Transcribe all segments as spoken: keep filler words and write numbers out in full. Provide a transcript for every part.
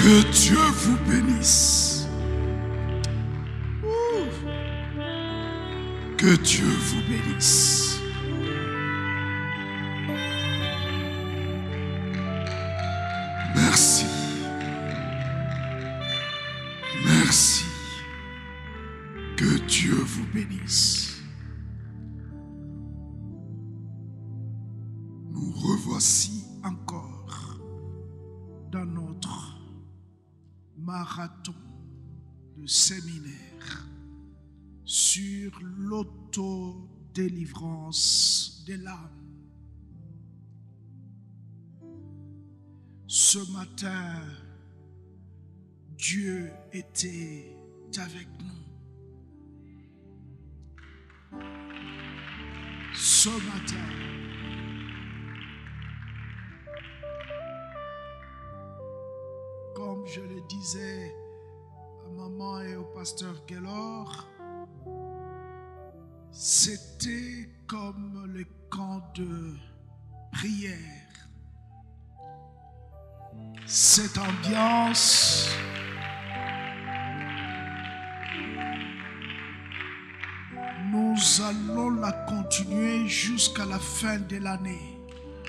Que Dieu vous bénisse. Que Dieu vous bénisse. Merci. Merci. Que Dieu vous bénisse. Nous revoici encore dans notre marathon de séminaire sur l'autodélivrance de l'âme. Ce matin, Dieu était avec nous. Ce matin, comme je le disais à maman et au pasteur Gaylor, c'était comme le camp de prière. Cette ambiance nous allons la continuer jusqu'à la fin de l'année.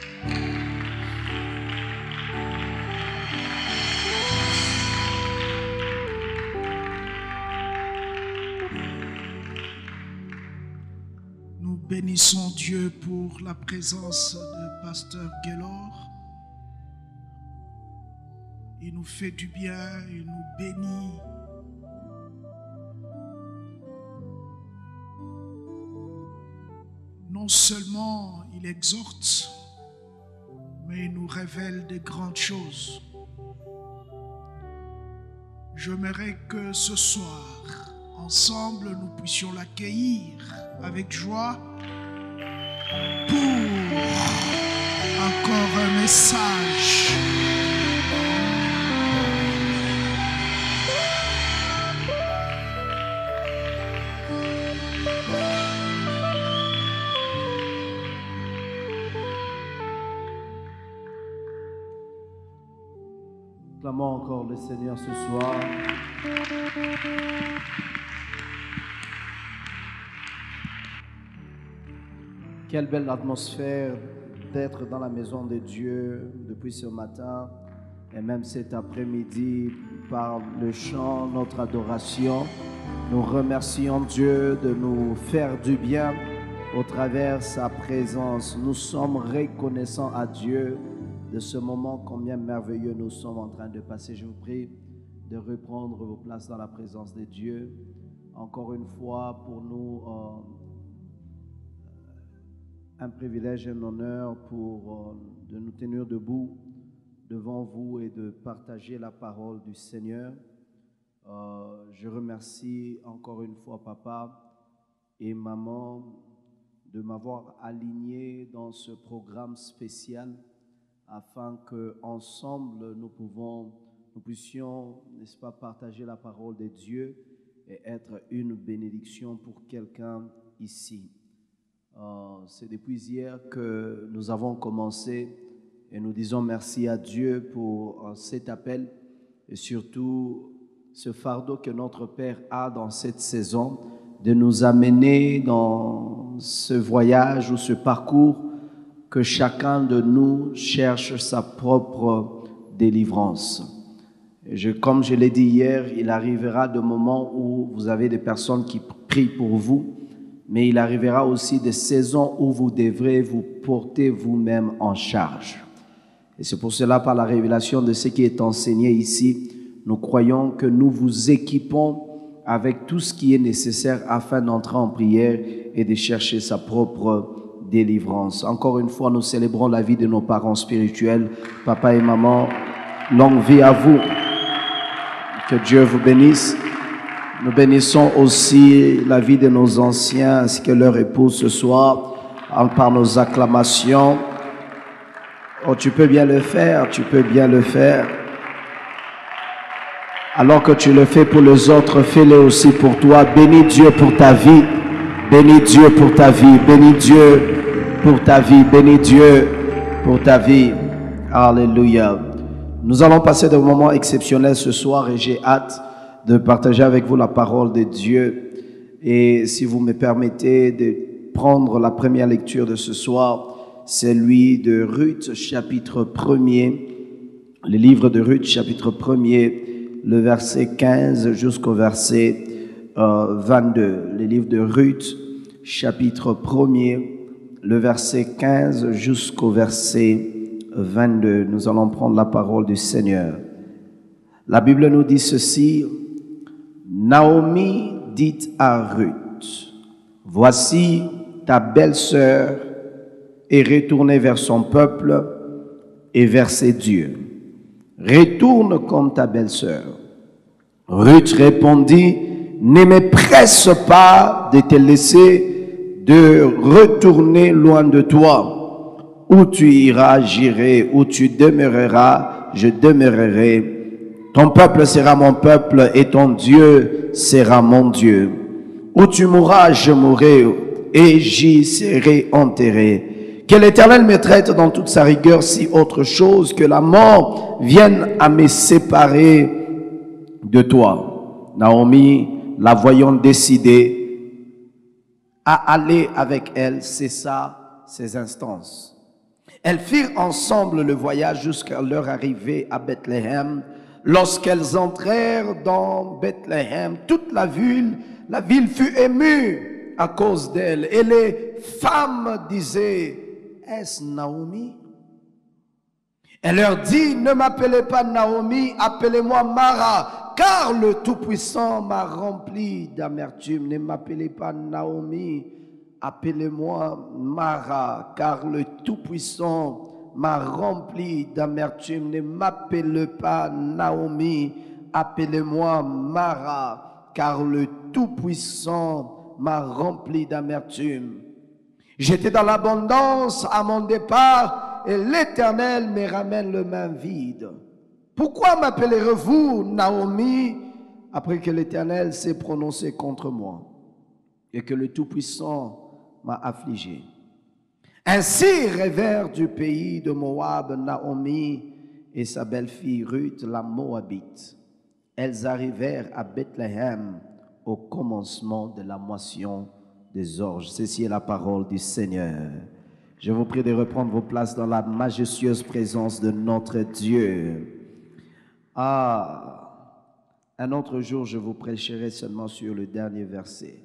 Nous bénissons Dieu pour la présence de pasteur Gaylor. Il nous fait du bien, il nous bénit. Non seulement il exhorte, mais il nous révèle de grandes choses. J'aimerais que ce soir, ensemble, nous puissions l'accueillir avec joie pour encore un message. Clamons encore le Seigneur ce soir. Quelle belle atmosphère d'être dans la maison de Dieu depuis ce matin et même cet après-midi par le chant, notre adoration. Nous remercions Dieu de nous faire du bien au travers de sa présence. Nous sommes reconnaissants à Dieu de ce moment combien merveilleux nous sommes en train de passer. Je vous prie de reprendre vos places dans la présence de Dieu. Encore une fois, pour nous, euh, un privilège et un honneur pour euh, de nous tenir debout devant vous et de partager la parole du Seigneur. Euh, je remercie encore une fois papa et maman de m'avoir aligné dans ce programme spécial afin qu'ensemble nous pouvons, nous puissions, n'est-ce pas, partager la parole de Dieu et être une bénédiction pour quelqu'un ici. Euh, c'est depuis hier que nous avons commencé et nous disons merci à Dieu pour euh, cet appel et surtout ce fardeau que notre Père a dans cette saison de nous amener dans ce voyage ou ce parcours que chacun de nous cherche sa propre délivrance. Et je, comme je l'ai dit hier, il arrivera des moments où vous avez des personnes qui prient pour vous, mais il arrivera aussi des saisons où vous devrez vous porter vous-même en charge. Et c'est pour cela, par la révélation de ce qui est enseigné ici, nous croyons que nous vous équipons avec tout ce qui est nécessaire afin d'entrer en prière et de chercher sa propre délivrance. Encore une fois, nous célébrons la vie de nos parents spirituels, papa et maman. Longue vie à vous. Que Dieu vous bénisse. Nous bénissons aussi la vie de nos anciens ainsi que leur épouse ce soir par nos acclamations. Oh, tu peux bien le faire, tu peux bien le faire. Alors que tu le fais pour les autres, fais-le aussi pour toi. Bénis Dieu pour ta vie. Bénis Dieu pour ta vie. Bénis Dieu pour ta vie. Bénis Dieu pour ta vie. Alléluia. Nous allons passer des moments exceptionnels ce soir et j'ai hâte de partager avec vous la parole de Dieu. Et si vous me permettez de prendre la première lecture de ce soir, c'est celui de Ruth, chapitre premier, le livre de Ruth, chapitre premier, le verset quinze jusqu'au verset euh, vingt-deux. Le livre de Ruth, chapitre premier, le verset quinze jusqu'au verset vingt-deux. Nous allons prendre la parole du Seigneur. La Bible nous dit ceci: Naomi dit à Ruth, voici ta belle-sœur est retournée vers son peuple et vers ses dieux. Retourne comme ta belle-sœur. Ruth répondit, ne me presse pas de te laisser de retourner loin de toi. Où tu iras, j'irai. Où tu demeureras, je demeurerai. Ton peuple sera mon peuple et ton Dieu sera mon Dieu. Où tu mourras, je mourrai et j'y serai enterré. Que l'Éternel me traite dans toute sa rigueur si autre chose que la mort vienne à me séparer de toi. Naomi, la voyant décidée à aller avec elle, cessa ses instances. Elles firent ensemble le voyage jusqu'à leur arrivée à Bethléem. Lorsqu'elles entrèrent dans Bethléem, toute la ville, la ville fut émue à cause d'elles. Et les femmes disaient, est-ce Naomi? Elle leur dit, ne m'appelez pas Naomi, appelez-moi Mara, car le Tout-Puissant m'a rempli d'amertume. Ne m'appelez pas Naomi, appelez-moi Mara, car le Tout-Puissant m'a rempli d'amertume. Ne m'appelez pas Naomi, appelez-moi Mara, car le Tout-Puissant m'a rempli d'amertume. J'étais dans l'abondance à mon départ et l'Éternel me ramène le main vide. Pourquoi m'appellerez-vous Naomi après que l'Éternel s'est prononcé contre moi et que le Tout-Puissant m'a affligé? Ainsi rêvèrent du pays de Moab Naomi et sa belle-fille Ruth la Moabite. Elles arrivèrent à Bethléem au commencement de la moisson des orges. Ceci est la parole du Seigneur. Je vous prie de reprendre vos places dans la majestueuse présence de notre Dieu. Ah, un autre jour, je vous prêcherai seulement sur le dernier verset.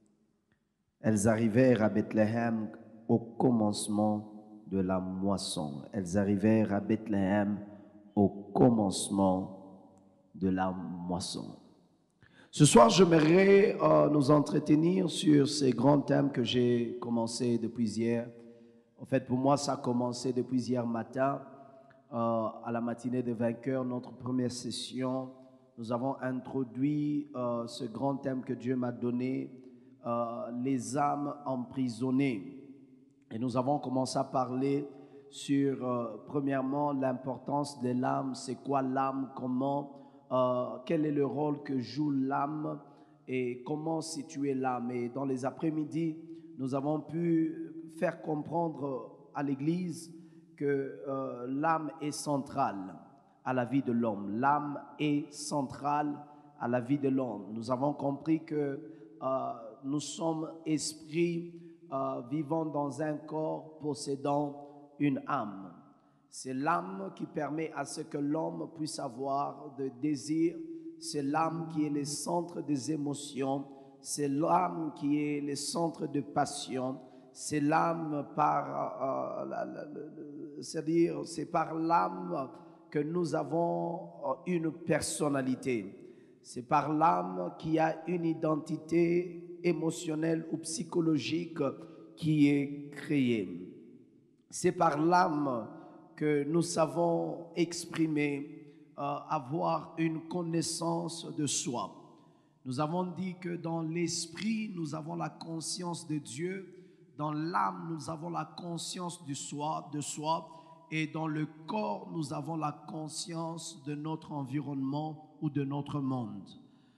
Elles arrivèrent à Bethléem au commencement de la moisson. Elles arrivèrent à Bethléem au commencement de la moisson. Ce soir, j'aimerais euh, nous entretenir sur ces grands thèmes que j'ai commencé depuis hier. En fait, pour moi, ça a commencé depuis hier matin, euh, à la matinée des vainqueurs, notre première session. Nous avons introduit euh, ce grand thème que Dieu m'a donné, euh, les âmes emprisonnées. Et nous avons commencé à parler sur, euh, premièrement, l'importance de l'âme. C'est quoi l'âme? Comment Euh, quel est le rôle que joue l'âme et comment situer l'âme. Et dans les après-midi, nous avons pu faire comprendre à l'Église que euh, l'âme est centrale à la vie de l'homme. L'âme est centrale à la vie de l'homme. Nous avons compris que euh, nous sommes esprits euh, vivant dans un corps possédant une âme. C'est l'âme qui permet à ce que l'homme puisse avoir de désirs. C'est l'âme qui est le centre des émotions. C'est l'âme qui est le centre de passion. C'est l'âme par, euh, la, la, la, c'est-à-dire, c'est par l'âme que nous avons une personnalité. C'est par l'âme qui a une identité émotionnelle ou psychologique qui est créée. C'est par l'âme que nous savons exprimer, euh, avoir une connaissance de soi. Nous avons dit que dans l'esprit, nous avons la conscience de Dieu. Dans l'âme, nous avons la conscience du soi, de soi. Et dans le corps, nous avons la conscience de notre environnement ou de notre monde.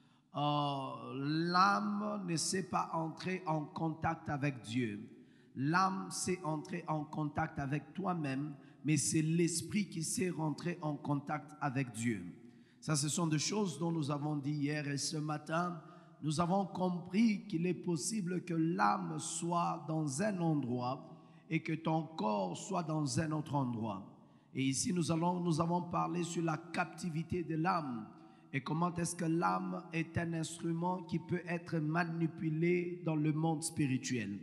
Euh, l'âme ne sait pas entrer en contact avec Dieu. L'âme sait entrer en contact avec toi-même mais c'est l'esprit qui s'est rentré en contact avec Dieu. Ça, ce sont des choses dont nous avons dit hier et ce matin. Nous avons compris qu'il est possible que l'âme soit dans un endroit et que ton corps soit dans un autre endroit. Et ici, nous, allons, nous avons parlé sur la captivité de l'âme et comment est-ce que l'âme est un instrument qui peut être manipulé dans le monde spirituel.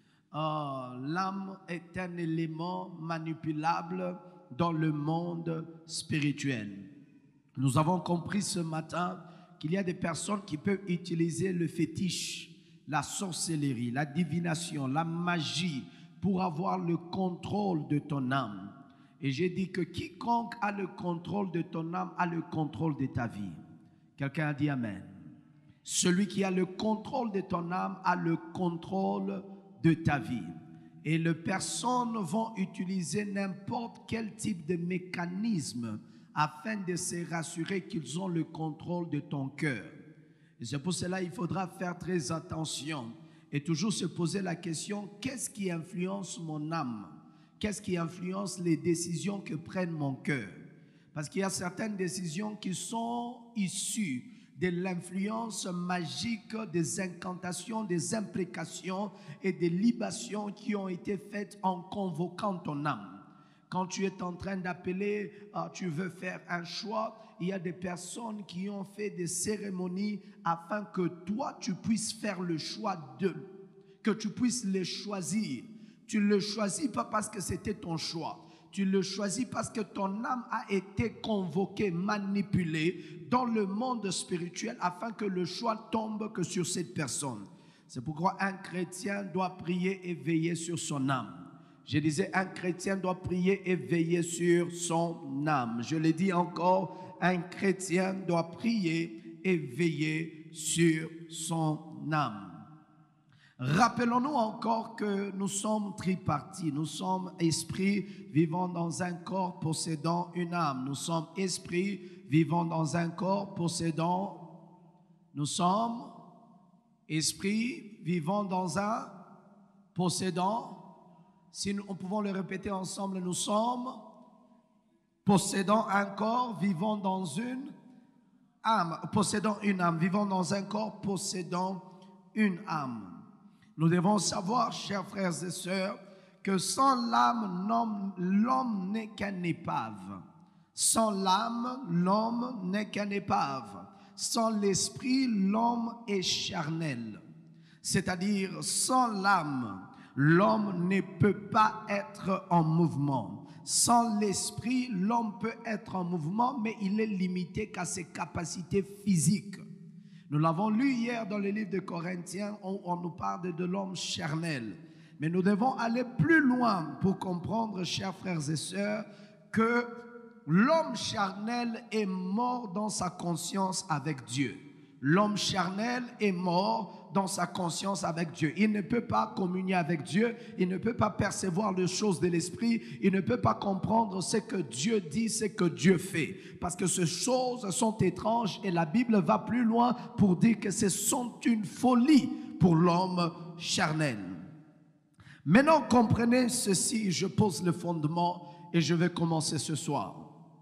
Euh, l'âme est un élément manipulable dans le monde spirituel. Nous avons compris ce matin qu'il y a des personnes qui peuvent utiliser le fétiche, la sorcellerie, la divination, la magie pour avoir le contrôle de ton âme. Et j'ai dit que quiconque a le contrôle de ton âme a le contrôle de ta vie. Quelqu'un a dit Amen. Celui qui a le contrôle de ton âme a le contrôle de ta vie. Et les personnes vont utiliser n'importe quel type de mécanisme afin de se rassurer qu'ils ont le contrôle de ton cœur. Et c'est pour cela qu'il faudra faire très attention et toujours se poser la question, qu'est-ce qui influence mon âme? Qu'est-ce qui influence les décisions que prenne mon cœur? Parce qu'il y a certaines décisions qui sont issues de l'influence magique, des incantations, des imprécations et des libations qui ont été faites en convoquant ton âme. Quand tu es en train d'appeler, uh, tu veux faire un choix, il y a des personnes qui ont fait des cérémonies afin que toi, tu puisses faire le choix d'eux, que tu puisses les choisir. Tu ne le choisis pas parce que c'était ton choix. Tu le choisis parce que ton âme a été convoquée, manipulée dans le monde spirituel afin que le choix tombe que sur cette personne. C'est pourquoi un chrétien doit prier et veiller sur son âme. Je disais, un chrétien doit prier et veiller sur son âme. Je le dis encore, un chrétien doit prier et veiller sur son âme. Rappelons-nous encore que nous sommes tripartis. Nous sommes esprits vivant dans un corps possédant une âme. Nous sommes esprits vivant dans un corps possédant... Nous sommes esprits vivant dans un possédant... Si nous pouvons le répéter ensemble, nous sommes possédant un corps, vivant dans une âme, possédant une âme, vivant dans un corps, possédant une âme. Nous devons savoir, chers frères et sœurs, que sans l'âme, l'homme n'est qu'un épave. Sans l'âme, l'homme n'est qu'un épave. Sans l'esprit, l'homme est charnel. C'est-à-dire, sans l'âme, l'homme ne peut pas être en mouvement. Sans l'esprit, l'homme peut être en mouvement, mais il est limité qu'à ses capacités physiques. Nous l'avons lu hier dans le livre de Corinthiens, où on nous parle de l'homme charnel. Mais nous devons aller plus loin pour comprendre, chers frères et sœurs, que l'homme charnel est mort dans sa conscience avec Dieu. L'homme charnel est mort dans sa conscience avec Dieu. Il ne peut pas communier avec Dieu, il ne peut pas percevoir les choses de l'esprit, il ne peut pas comprendre ce que Dieu dit, ce que Dieu fait. Parce que ces choses sont étranges et la Bible va plus loin pour dire que ce sont une folie pour l'homme charnel. Maintenant, comprenez ceci, je pose le fondement et je vais commencer ce soir.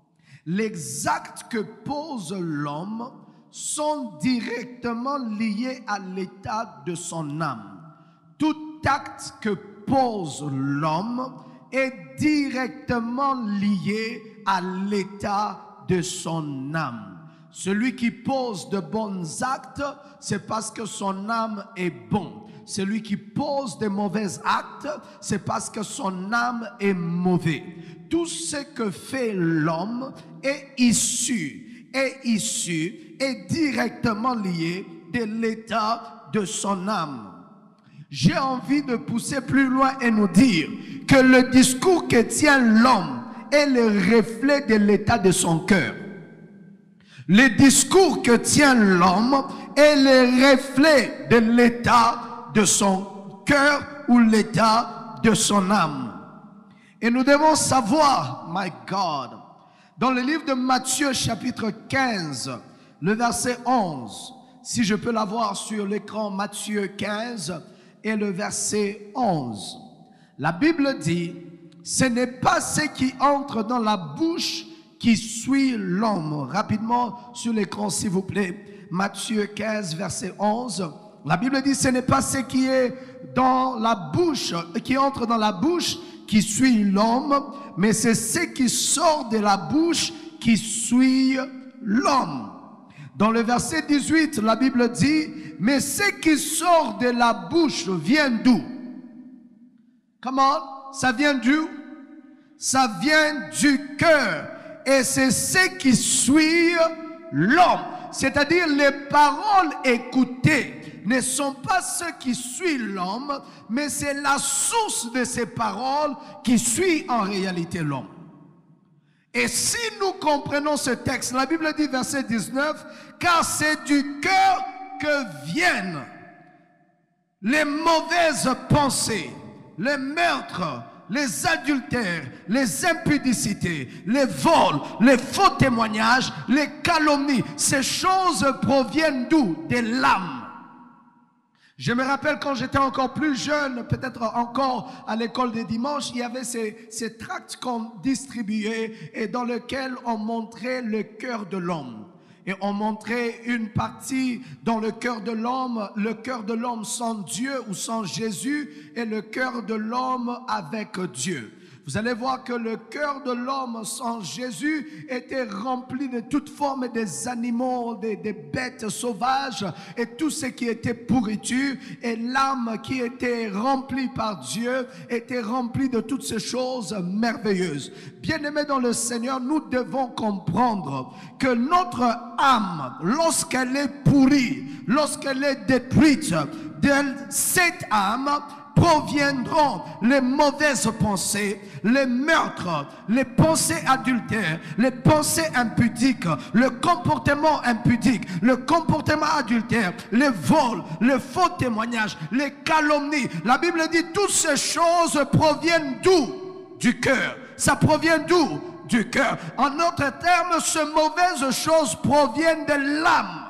Les actes que pose l'homme sont directement liés à l'état de son âme. Tout acte que pose l'homme est directement lié à l'état de son âme. Celui qui pose de bons actes, c'est parce que son âme est bon. Celui qui pose de mauvais actes, c'est parce que son âme est mauvais. Tout ce que fait l'homme est issu, est issu est directement lié de l'état de son âme. J'ai envie de pousser plus loin et nous dire que le discours que tient l'homme est le reflet de l'état de son cœur. Le discours que tient l'homme est le reflet de l'état de son cœur ou l'état de son âme. Et nous devons savoir, my God, dans le livre de Matthieu chapitre quinze, le verset onze, si je peux l'avoir sur l'écran, Matthieu quinze et le verset onze. La Bible dit, ce n'est pas ce qui entre dans la bouche qui suit l'homme. Rapidement sur l'écran, s'il vous plaît. Matthieu quinze, verset onze. La Bible dit, ce n'est pas ce qui est dans la bouche, qui entre dans la bouche qui suit l'homme, mais c'est ce qui sort de la bouche qui suit l'homme. Dans le verset dix-huit, la Bible dit, mais ce qui sort de la bouche vient d'où? Comment? Ça vient d'où? Ça vient du cœur. Et c'est ce qui suit l'homme. C'est-à-dire les paroles écoutées ne sont pas ceux qui suivent l'homme, mais c'est la source de ces paroles qui suit en réalité l'homme. Et si nous comprenons ce texte, la Bible dit verset dix-neuf, car c'est du cœur que viennent les mauvaises pensées, les meurtres, les adultères, les impudicités, les vols, les faux témoignages, les calomnies. Ces choses proviennent d'où? De l'âme. Je me rappelle quand j'étais encore plus jeune, peut-être encore à l'école des dimanches, il y avait ces, ces tracts qu'on distribuait et dans lesquels on montrait le cœur de l'homme. Et on montrait une partie dans le cœur de l'homme, le cœur de l'homme sans Dieu ou sans Jésus et le cœur de l'homme avec Dieu. Vous allez voir que le cœur de l'homme sans Jésus était rempli de toutes formes des animaux, des, des bêtes sauvages et tout ce qui était pourriture. Et l'âme qui était remplie par Dieu était remplie de toutes ces choses merveilleuses. Bien-aimés dans le Seigneur, nous devons comprendre que notre âme, lorsqu'elle est pourrie, lorsqu'elle est détruite, de cette âme proviendront les mauvaises pensées, les meurtres, les pensées adultères, les pensées impudiques, le comportement impudique, le comportement adultère, les vols, les faux témoignages, les calomnies. La Bible dit toutes ces choses proviennent d'où? Du cœur. Ça provient d'où? Du cœur. En d'autres termes, ces mauvaises choses proviennent de l'âme.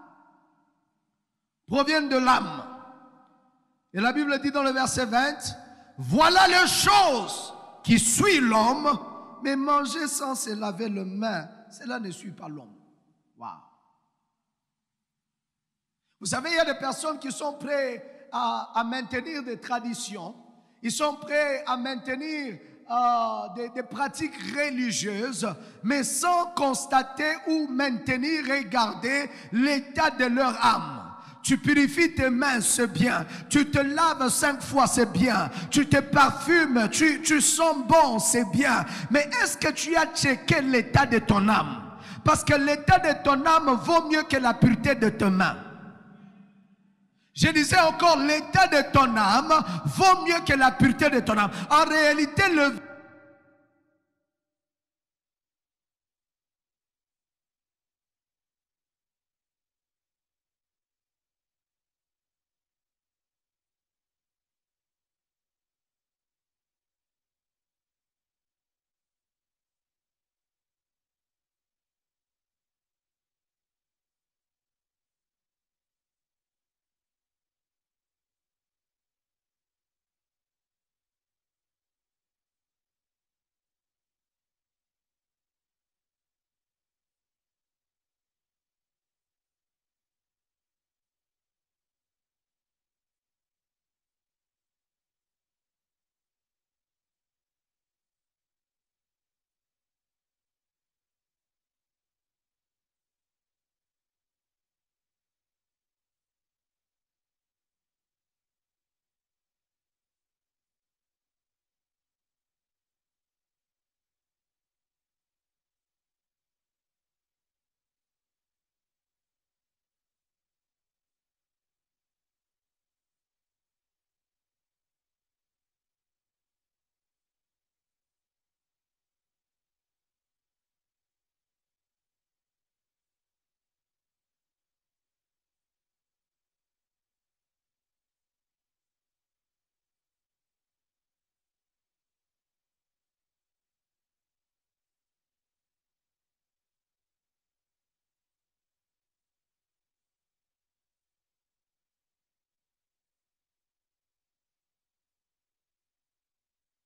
Proviennent de l'âme. Et la Bible dit dans le verset vingt, voilà les choses qui suivent l'homme, mais manger sans se laver les mains, cela ne suit pas l'homme. Wow. Vous savez, il y a des personnes qui sont prêtes à, à maintenir des traditions, ils sont prêts à maintenir euh, des, des pratiques religieuses, mais sans constater ou maintenir et garder l'état de leur âme. Tu purifies tes mains, c'est bien. Tu te laves cinq fois, c'est bien. Tu te parfumes, tu, tu sens bon, c'est bien. Mais est-ce que tu as checké l'état de ton âme? Parce que l'état de ton âme vaut mieux que la pureté de tes mains. Je disais encore, l'état de ton âme vaut mieux que la pureté de ton âme. En réalité, le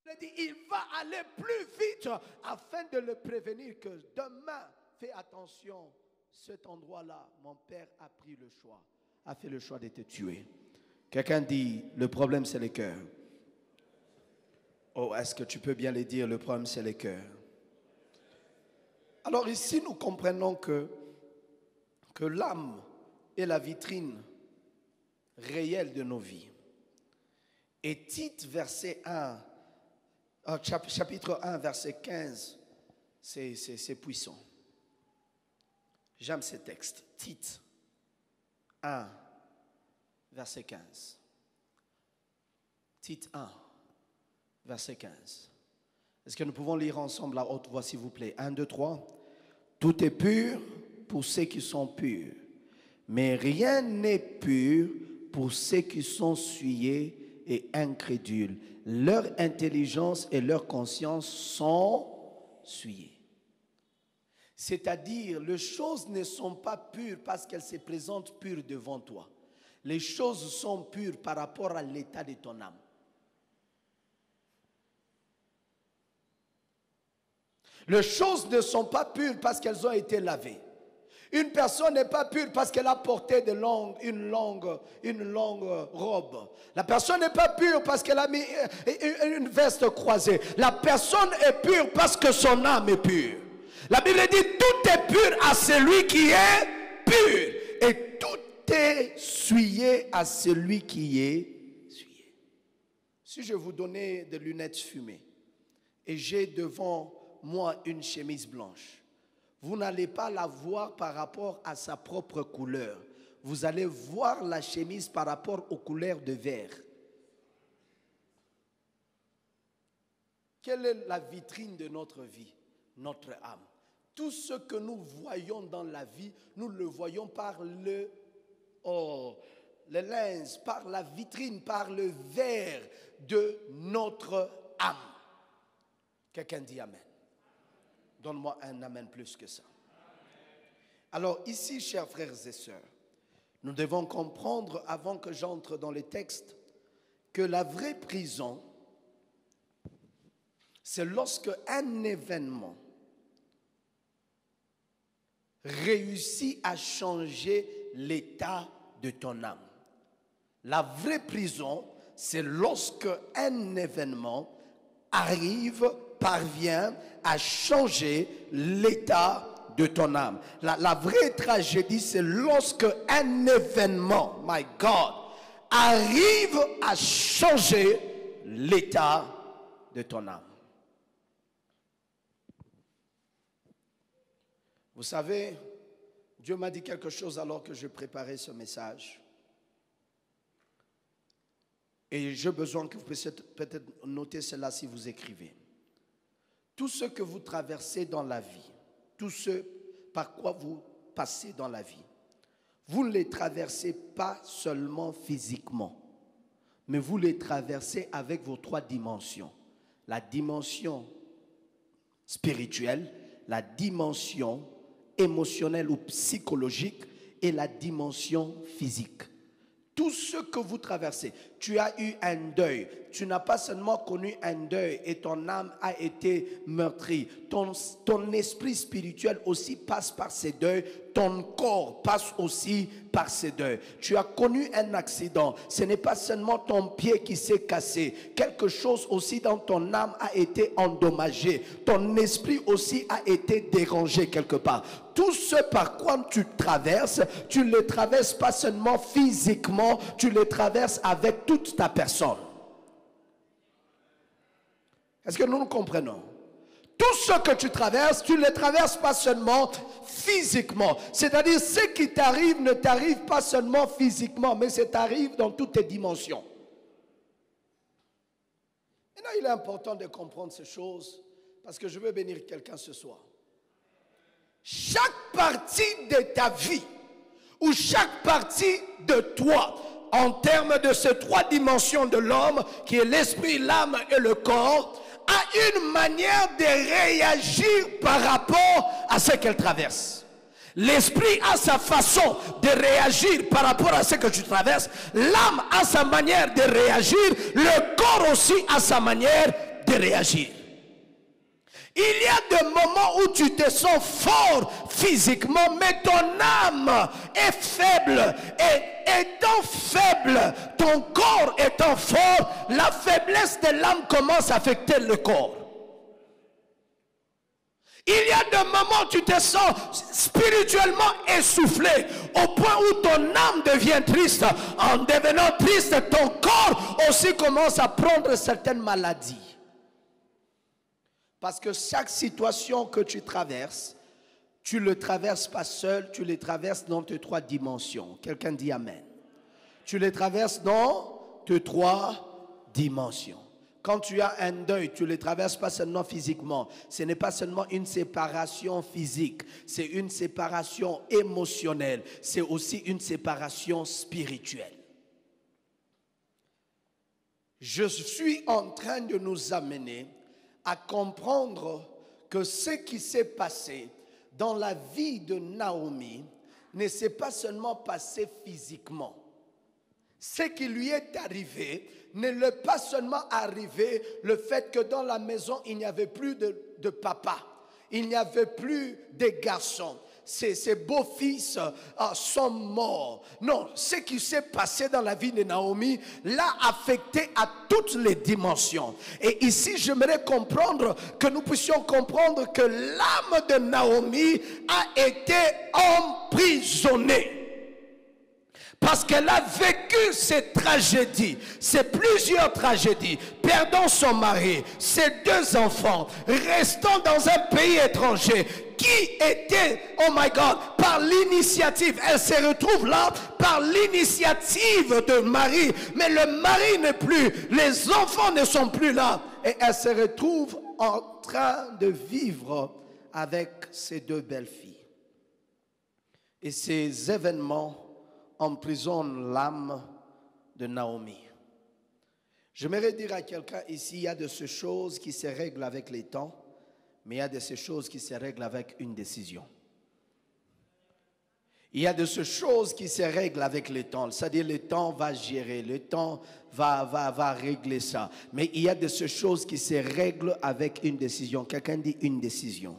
Il dit, il va aller plus vite afin de le prévenir que demain, fais attention, cet endroit-là, mon père a pris le choix, a fait le choix de te tuer. Quelqu'un dit, le problème c'est le cœur. Oh, est-ce que tu peux bien le dire, le problème c'est le cœur. Alors ici, nous comprenons que, que l'âme est la vitrine réelle de nos vies. Et Tite, verset un, euh, chapitre un, verset quinze, c'est, c'est, c'est puissant. J'aime ce texte. Tite un, verset quinze. Tite un, verset quinze. Est-ce que nous pouvons lire ensemble la haute voix, s'il vous plaît? un, deux, trois. Tout est pur pour ceux qui sont purs, mais rien n'est pur pour ceux qui sont souillés et incrédules. Leur intelligence et leur conscience sont souillées. C'est-à-dire, les choses ne sont pas pures parce qu'elles se présentent pures devant toi. Les choses sont pures par rapport à l'état de ton âme. Les choses ne sont pas pures parce qu'elles ont été lavées. Une personne n'est pas pure parce qu'elle a porté de longues, une, longue, une longue robe. La personne n'est pas pure parce qu'elle a mis une veste croisée. La personne est pure parce que son âme est pure. La Bible dit, tout est pur à celui qui est pur. Et tout est souillé à celui qui est souillé. Si je vous donnais des lunettes fumées et j'ai devant moi une chemise blanche, vous n'allez pas la voir par rapport à sa propre couleur. Vous allez voir la chemise par rapport aux couleurs de verre. Quelle est la vitrine de notre vie? Notre âme. Tout ce que nous voyons dans la vie, nous le voyons par le, oh, le lens, par la vitrine, par le verre de notre âme. Quelqu'un dit amen. Donne-moi un amen plus que ça. Alors ici, chers frères et sœurs, nous devons comprendre, avant que j'entre dans les textes, que la vraie prison, c'est lorsque un événement réussit à changer l'état de ton âme. La vraie prison, c'est lorsque un événement arrive, parvient à changer l'état de ton âme. La, la vraie tragédie, c'est lorsque un événement, my God, arrive à changer l'état de ton âme. Vous savez, Dieu m'a dit quelque chose alors que je préparais ce message. Et j'ai besoin que vous puissiez peut-être noter cela si vous écrivez. Tout ce que vous traversez dans la vie, tout ce par quoi vous passez dans la vie, vous ne les traversez pas seulement physiquement, mais vous les traversez avec vos trois dimensions. La dimension spirituelle, la dimension émotionnelle ou psychologique et la dimension physique. Tout ce que vous traversez, tu as eu un deuil, tu n'as pas seulement connu un deuil et ton âme a été meurtrie, ton, ton esprit spirituel aussi passe par ces deuils, ton corps passe aussi par ces deuils. Tu as connu un accident, ce n'est pas seulement ton pied qui s'est cassé, quelque chose aussi dans ton âme a été endommagé, ton esprit aussi a été dérangé quelque part. Tout ce par quoi tu traverses, tu ne le traverses pas seulement physiquement, tu le traverses avec toute ta personne. Est-ce que nous nous comprenons? Tout ce que tu traverses, tu ne le traverses pas seulement physiquement. C'est-à-dire, ce qui t'arrive ne t'arrive pas seulement physiquement, mais ça t'arrive dans toutes tes dimensions. Maintenant, il est important de comprendre ces choses, parce que je veux bénir quelqu'un ce soir. Chaque partie de ta vie, ou chaque partie de toi, en termes de ces trois dimensions de l'homme, qui est l'esprit, l'âme et le corps, a une manière de réagir par rapport à ce qu'elle traverse. L'esprit a sa façon de réagir par rapport à ce que tu traverses. L'âme a sa manière de réagir. Le corps aussi a sa manière de réagir. Il y a des moments où tu te sens fort physiquement, mais ton âme est faible. Et étant faible, ton corps étant fort, la faiblesse de l'âme commence à affecter le corps. Il y a des moments où tu te sens spirituellement essoufflé, au point où ton âme devient triste. En devenant triste, ton corps aussi commence à prendre certaines maladies. Parce que chaque situation que tu traverses, tu ne le traverses pas seul, tu les traverses dans tes trois dimensions. Quelqu'un dit Amen. Tu les traverses dans tes trois dimensions. Quand tu as un deuil, tu ne le traverses pas seulement physiquement. Ce n'est pas seulement une séparation physique, c'est une séparation émotionnelle. C'est aussi une séparation spirituelle. Je suis en train de nous amener à comprendre que ce qui s'est passé dans la vie de Naomi ne s'est pas seulement passé physiquement. Ce qui lui est arrivé ne l'est pas seulement arrivé le fait que dans la maison il n'y avait plus de, de papa, il n'y avait plus de garçons. Ses, ses beaux-fils euh, sont morts. Non, ce qui s'est passé dans la vie de Naomi l'a affecté à toutes les dimensions. Et ici, j'aimerais comprendre que nous puissions comprendre que l'âme de Naomi a été emprisonnée. Parce qu'elle a vécu ces tragédies, ces plusieurs tragédies, perdant son mari, ses deux enfants, restant dans un pays étranger, qui était, oh my God, par l'initiative, elle se retrouve là par l'initiative de Marie, mais le mari n'est plus, les enfants ne sont plus là, et elle se retrouve en train de vivre avec ses deux belles-filles. Et ces événements emprisonne l'âme de Naomi. J'aimerais dire à quelqu'un ici, il y a de ces choses qui se règlent avec les temps, mais il y a de ces choses qui se règlent avec une décision. Il y a de ces choses qui se règlent avec le temps, c'est-à-dire le temps va gérer, le temps va, va, va régler ça. Mais il y a de ces choses qui se règlent avec une décision. Quelqu'un dit une décision.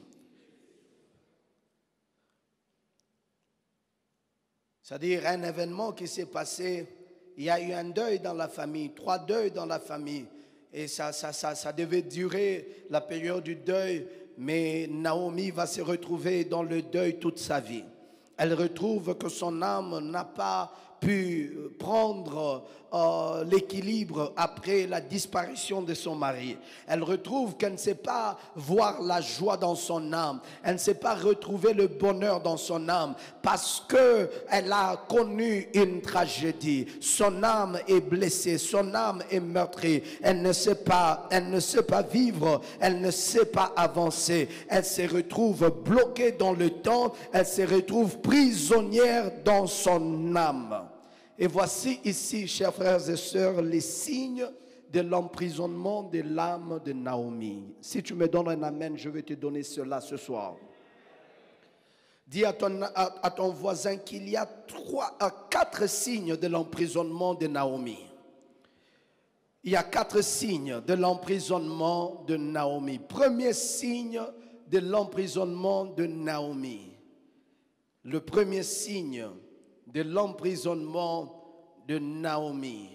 C'est-à-dire un événement qui s'est passé, il y a eu un deuil dans la famille, trois deuils dans la famille. Et ça, ça, ça, ça devait durer la période du deuil, mais Naomi va se retrouver dans le deuil toute sa vie. Elle retrouve que son âme n'a pas pu prendre euh, l'équilibre après la disparition de son mari. Elle retrouve qu'elle ne sait pas voir la joie dans son âme. Elle ne sait pas retrouver le bonheur dans son âme parce qu'elle a connu une tragédie. Son âme est blessée, son âme est meurtrie. Elle ne sait pas, elle ne sait pas vivre, elle ne sait pas avancer. Elle se retrouve bloquée dans le temps, elle se retrouve prisonnière dans son âme. Et voici ici, chers frères et sœurs, les signes de l'emprisonnement de l'âme de Naomi. Si tu me donnes un amen, je vais te donner cela ce soir. Dis à ton, à, à ton voisin qu'il y a trois, à quatre signes de l'emprisonnement de Naomi. Il y a quatre signes de l'emprisonnement de Naomi. Premier signe de l'emprisonnement de Naomi. Le premier signe de l'emprisonnement de Naomi.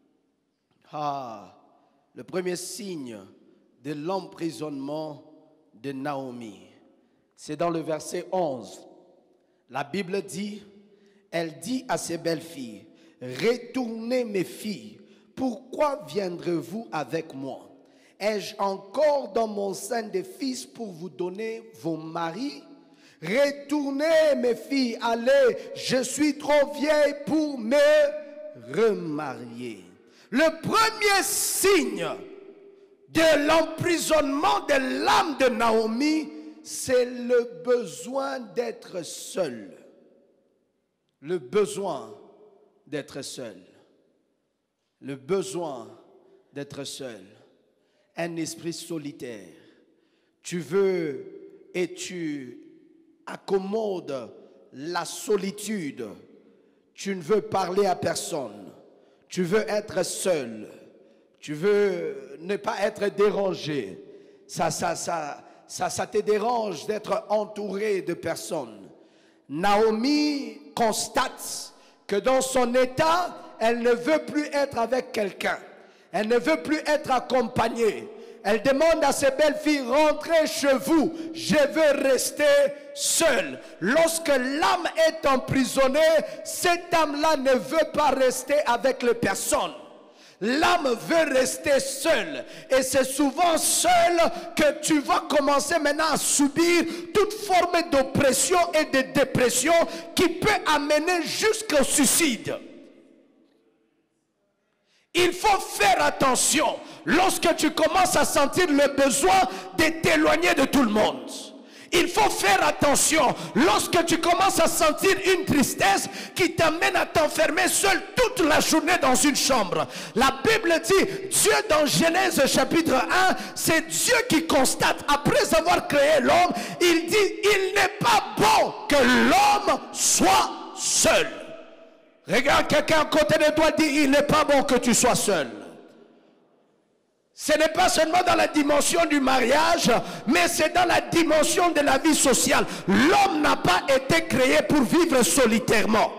Ah, le premier signe de l'emprisonnement de Naomi. C'est dans le verset onze. La Bible dit, elle dit à ses belles-filles, « Retournez mes filles, pourquoi viendrez-vous avec moi? Ai-je encore dans mon sein des fils pour vous donner vos maris? Retournez mes filles, allez, je suis trop vieille pour me remarier. » Le premier signe de l'emprisonnement de l'âme de Naomi, c'est le besoin d'être seul. Le besoin d'être seul. Le besoin d'être seul. Un esprit solitaire. Tu veux et tu accommode la solitude. Tu ne veux parler à personne. Tu veux être seul. Tu veux ne pas être dérangé. Ça, ça, ça, ça, ça te dérange d'être entouré de personnes. Naomi constate que dans son état, elle ne veut plus être avec quelqu'un. Elle ne veut plus être accompagnée. Elle demande à ses belles-filles, rentrez chez vous, je veux rester seule. Lorsque l'âme est emprisonnée, cette âme-là ne veut pas rester avec les personnes. L'âme veut rester seule. Et c'est souvent seule que tu vas commencer maintenant à subir toute forme d'oppression et de dépression qui peut amener jusqu'au suicide. Il faut faire attention lorsque tu commences à sentir le besoin de t'éloigner de tout le monde. Il faut faire attention lorsque tu commences à sentir une tristesse qui t'amène à t'enfermer seul toute la journée dans une chambre. La Bible dit, Dieu dans Genèse chapitre un, c'est Dieu qui constate, après avoir créé l'homme, il dit, il n'est pas bon que l'homme soit seul. Regarde quelqu'un à côté de toi, dit, il n'est pas bon que tu sois seul. Ce n'est pas seulement dans la dimension du mariage, mais c'est dans la dimension de la vie sociale. L'homme n'a pas été créé pour vivre solitairement.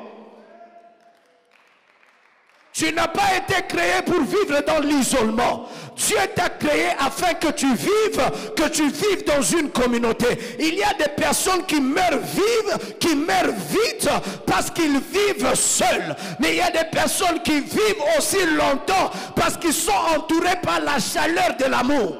Tu n'as pas été créé pour vivre dans l'isolement. Dieu t'a créé afin que tu vives, que tu vives dans une communauté. Il y a des personnes qui meurent vives, qui meurent vite parce qu'ils vivent seuls. Mais il y a des personnes qui vivent aussi longtemps parce qu'ils sont entourés par la chaleur de l'amour.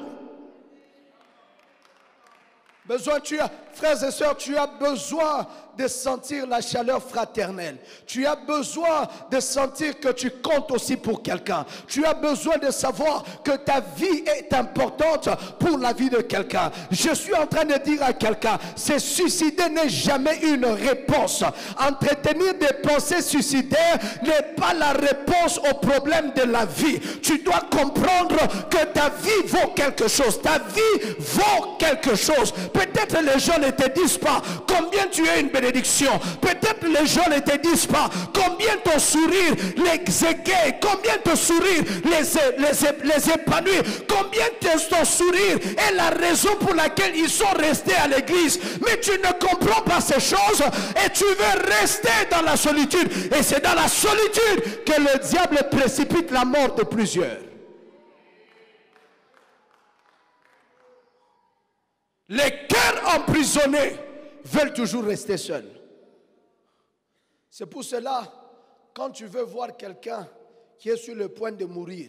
Besoin, tu as, frères et sœurs, tu as besoin de sentir la chaleur fraternelle. Tu as besoin de sentir que tu comptes aussi pour quelqu'un. Tu as besoin de savoir que ta vie est importante pour la vie de quelqu'un. Je suis en train de dire à quelqu'un, se suicider n'est jamais une réponse. Entretenir des pensées suicidaires n'est pas la réponse au problème de la vie. Tu dois comprendre que ta vie vaut quelque chose. Ta vie vaut quelque chose. Peut-être les gens ne te disent pas combien tu es une bénédiction. Peut-être les gens ne te disent pas combien ton sourire les égaye, combien ton sourire les, les, les épanouit, combien ton sourire est la raison pour laquelle ils sont restés à l'église. Mais tu ne comprends pas ces choses et tu veux rester dans la solitude. Et c'est dans la solitude que le diable précipite la mort de plusieurs. Les cœurs emprisonnés veulent toujours rester seuls. C'est pour cela, quand tu veux voir quelqu'un qui est sur le point de mourir,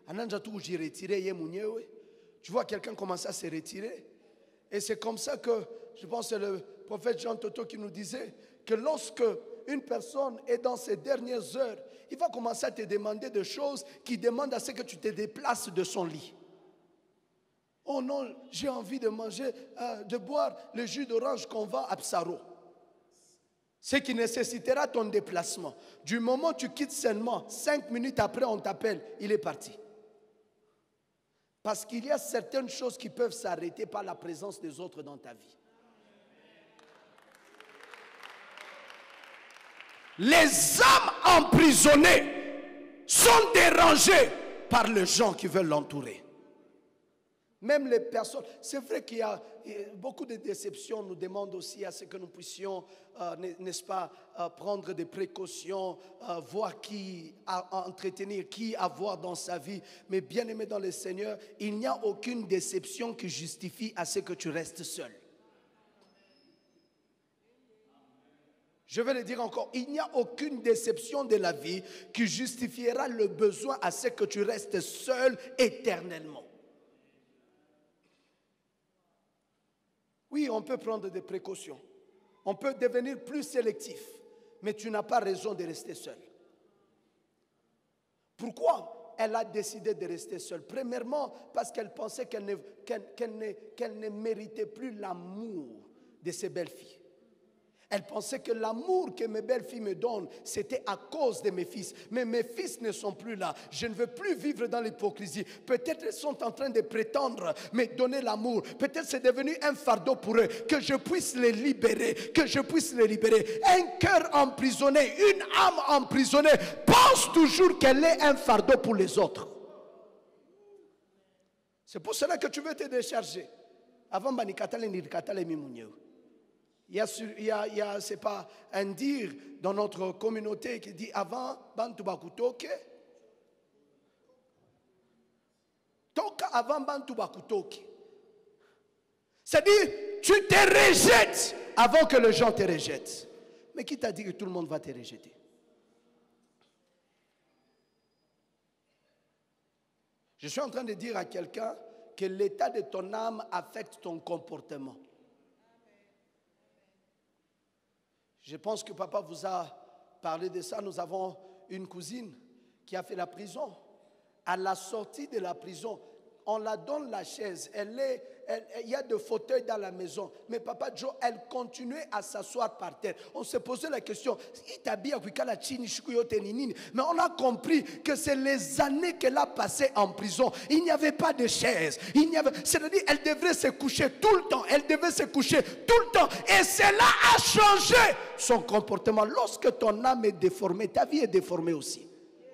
tu vois quelqu'un commencer à se retirer. Et c'est comme ça que, je pense que c'est le prophète Jean Toto qui nous disait que lorsque une personne est dans ses dernières heures, il va commencer à te demander des choses qui demandent à ce que tu te déplaces de son lit. Oh non, j'ai envie de manger, euh, de boire le jus d'orange qu'on vend à Psaro. Ce qui nécessitera ton déplacement. Du moment où tu quittes seulement, cinq minutes après on t'appelle, il est parti. Parce qu'il y a certaines choses qui peuvent s'arrêter par la présence des autres dans ta vie. Les âmes emprisonnées sont dérangées par les gens qui veulent l'entourer. Même les personnes, c'est vrai qu'il y a beaucoup de déceptions, nous demandent aussi à ce que nous puissions, euh, n'est-ce pas, euh, prendre des précautions, euh, voir qui à, entretenir, qui avoir dans sa vie. Mais bien aimé dans le Seigneur, il n'y a aucune déception qui justifie à ce que tu restes seul. Je vais le dire encore, il n'y a aucune déception de la vie qui justifiera le besoin à ce que tu restes seul éternellement. Oui, on peut prendre des précautions. On peut devenir plus sélectif. Mais tu n'as pas raison de rester seul. Pourquoi elle a décidé de rester seule? Premièrement, parce qu'elle pensait qu'elle ne, qu'elle, qu'elle ne, qu'elle ne méritait plus l'amour de ses belles-filles. Elle pensait que l'amour que mes belles-filles me donnent, c'était à cause de mes fils. Mais mes fils ne sont plus là. Je ne veux plus vivre dans l'hypocrisie. Peut-être ils sont en train de prétendre me donner l'amour. Peut-être c'est devenu un fardeau pour eux. Que je puisse les libérer. Que je puisse les libérer. Un cœur emprisonné, une âme emprisonnée, pense toujours qu'elle est un fardeau pour les autres. C'est pour cela que tu veux te décharger. Avant, il y a, il y a, il y a c'est pas un dire dans notre communauté qui dit avant, bantu bakutoke. Toka avant bantu bakutoke. C'est-à-dire, tu te rejettes avant que les gens te rejettent. Mais qui t'a dit que tout le monde va te rejeter? Je suis en train de dire à quelqu'un que l'état de ton âme affecte ton comportement. Je pense que papa vous a parlé de ça. Nous avons une cousine qui a fait la prison. À la sortie de la prison, on la donne la chaise. Elle est, elle, il y a des fauteuils dans la maison. Mais papa Joe, elle continuait à s'asseoir par terre. On se posait la question, mais on a compris que c'est les années qu'elle a passées en prison. Il n'y avait pas de chaise. Il n'y avait, c'est-à-dire, elle devrait se coucher tout le temps. Elle devait se coucher tout le temps. Et cela a changé son comportement. Lorsque ton âme est déformée, ta vie est déformée aussi.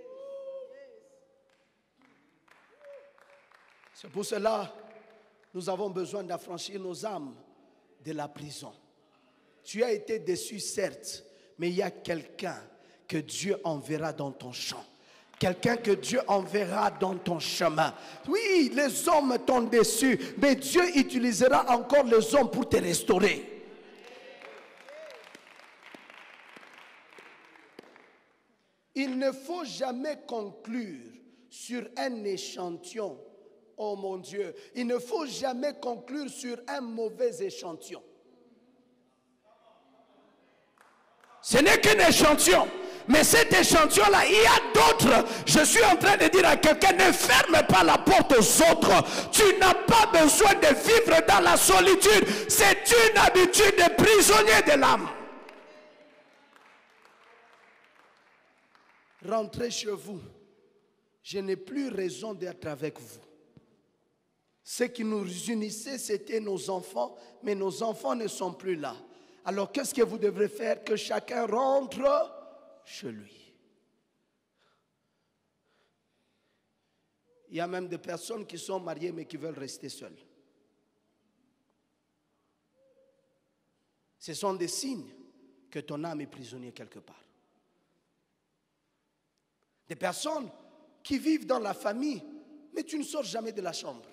C'est pour cela nous avons besoin d'affranchir nos âmes de la prison. Tu as été déçu, certes, mais il y a quelqu'un que Dieu enverra dans ton champ. Quelqu'un que Dieu enverra dans ton chemin. Oui, les hommes t'ont déçu, mais Dieu utilisera encore les hommes pour te restaurer. Il ne faut jamais conclure sur un échantillon. Oh mon Dieu, il ne faut jamais conclure sur un mauvais échantillon. Ce n'est qu'un échantillon. Mais cet échantillon-là, il y a d'autres. Je suis en train de dire à quelqu'un, ne ferme pas la porte aux autres. Tu n'as pas besoin de vivre dans la solitude. C'est une habitude de prisonnier de l'âme. Rentrez chez vous. Je n'ai plus raison d'être avec vous. Ce qui nous unissait, c'était nos enfants, mais nos enfants ne sont plus là. Alors qu'est-ce que vous devrez faire? Que chacun rentre chez lui. Il y a même des personnes qui sont mariées mais qui veulent rester seules. Ce sont des signes que ton âme est prisonnière quelque part. Des personnes qui vivent dans la famille, mais tu ne sors jamais de la chambre.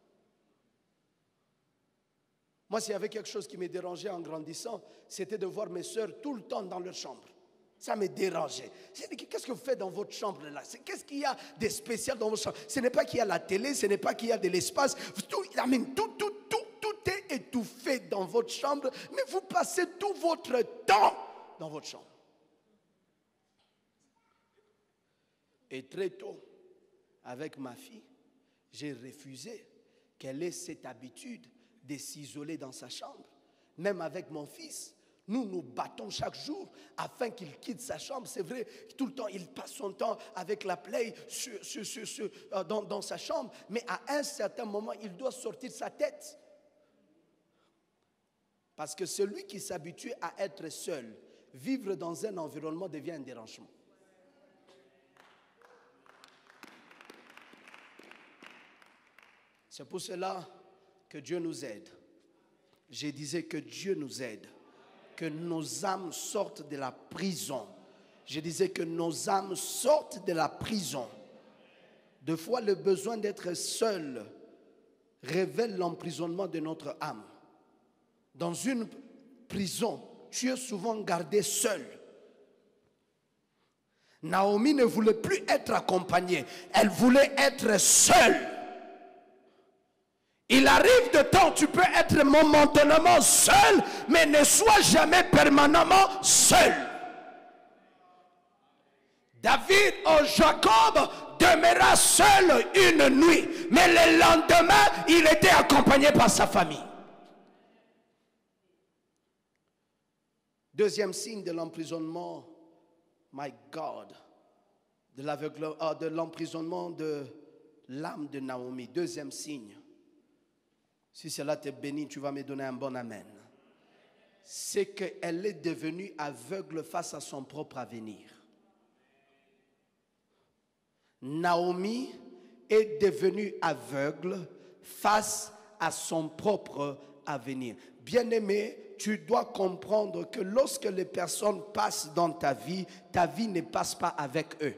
Moi, s'il y avait quelque chose qui me dérangeait en grandissant, c'était de voir mes sœurs tout le temps dans leur chambre. Ça me dérangeait. Qu'est-ce que vous faites dans votre chambre là? Qu'est-ce qu'il y a de spécial dans votre chambre? Ce n'est pas qu'il y a la télé, ce n'est pas qu'il y a de l'espace. Tout, tout, tout, tout, tout est étouffé dans votre chambre, mais vous passez tout votre temps dans votre chambre. Et très tôt, avec ma fille, j'ai refusé qu'elle ait cette habitude de s'isoler dans sa chambre. Même avec mon fils, nous nous battons chaque jour afin qu'il quitte sa chambre. C'est vrai, tout le temps, il passe son temps avec la play sur, sur, sur, sur, euh, dans, dans sa chambre. Mais à un certain moment, il doit sortir sa tête. Parce que celui qui s'habitue à être seul, vivre dans un environnement devient un dérangement. C'est pour cela que Dieu nous aide. Je disais que Dieu nous aide. Que nos âmes sortent de la prison. Je disais que nos âmes sortent de la prison. Deux fois, le besoin d'être seul révèle l'emprisonnement de notre âme. Dans une prison, tu es souvent gardé seul. Naomi ne voulait plus être accompagnée. Elle voulait être seule. Il arrive de temps, tu peux être momentanément seul, mais ne sois jamais permanemment seul. David, oh Jacob, demeura seul une nuit, mais le lendemain, il était accompagné par sa famille. Deuxième signe de l'emprisonnement, my God, de l'aveugle, euh, de l'emprisonnement de l'âme de Naomi. Deuxième signe. Si cela te bénit, tu vas me donner un bon amen. C'est qu'elle est devenue aveugle face à son propre avenir. Naomi est devenue aveugle face à son propre avenir. Bien-aimé, tu dois comprendre que lorsque les personnes passent dans ta vie, ta vie ne passe pas avec eux.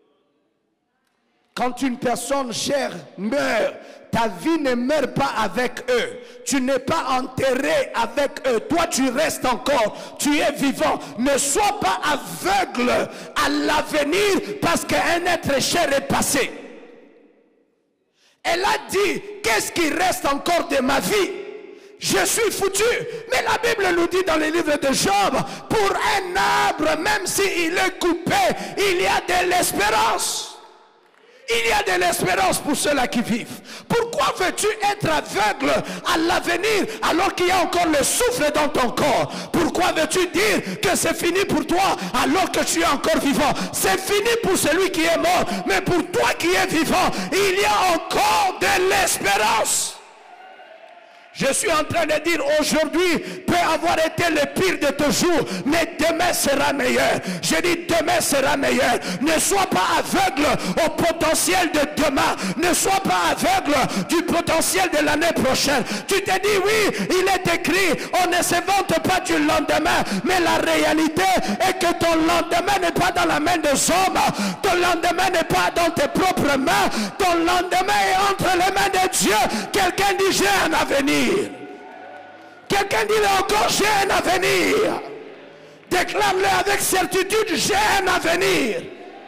Quand une personne chère meurt, ta vie ne meurt pas avec eux. Tu n'es pas enterré avec eux. Toi, tu restes encore. Tu es vivant. Ne sois pas aveugle à l'avenir parce qu'un être cher est passé. Elle a dit, qu'est-ce qui reste encore de ma vie? Je suis foutu. Mais la Bible nous dit dans les livres de Job, pour un arbre, même s'il est coupé, il y a de l'espérance. Il y a de l'espérance pour ceux-là qui vivent. Pourquoi veux-tu être aveugle à l'avenir alors qu'il y a encore le souffle dans ton corps? Pourquoi veux-tu dire que c'est fini pour toi alors que tu es encore vivant? C'est fini pour celui qui est mort, mais pour toi qui es vivant, il y a encore de l'espérance. Je suis en train de dire aujourd'hui peut avoir été le pire de tes jours, mais demain sera meilleur. Je dis demain sera meilleur. Ne sois pas aveugle au potentiel de demain. Ne sois pas aveugle du potentiel de l'année prochaine. Tu te dis oui, il est écrit, on ne se vante pas du lendemain. Mais la réalité est que ton lendemain n'est pas dans la main des hommes. Ton lendemain n'est pas dans tes propres mains. Ton lendemain est entre les mains de Dieu. Quelqu'un dit j'ai un avenir. Quelqu'un dit encore j'ai un avenir. Déclare-le avec certitude, j'ai un avenir.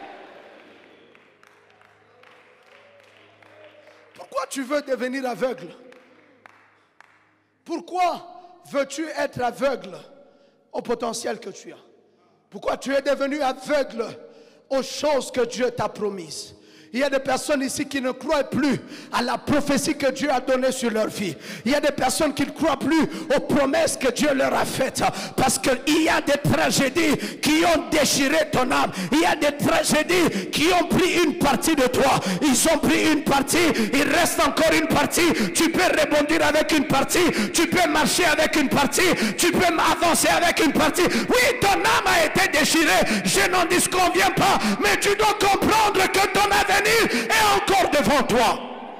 Pourquoi tu veux devenir aveugle? Pourquoi veux-tu être aveugle au potentiel que tu as? Pourquoi tu es devenu aveugle aux choses que Dieu t'a promises? Il y a des personnes ici qui ne croient plus à la prophétie que Dieu a donnée sur leur vie. Il y a des personnes qui ne croient plus aux promesses que Dieu leur a faites. Parce qu'il y a des tragédies qui ont déchiré ton âme. Il y a des tragédies qui ont pris une partie de toi. Ils ont pris une partie, il reste encore une partie. Tu peux rebondir avec une partie. Tu peux marcher avec une partie. Tu peux avancer avec une partie. Oui, ton âme a été déchirée. Je n'en disconviens pas. Mais tu dois comprendre que ton avenir est encore devant toi.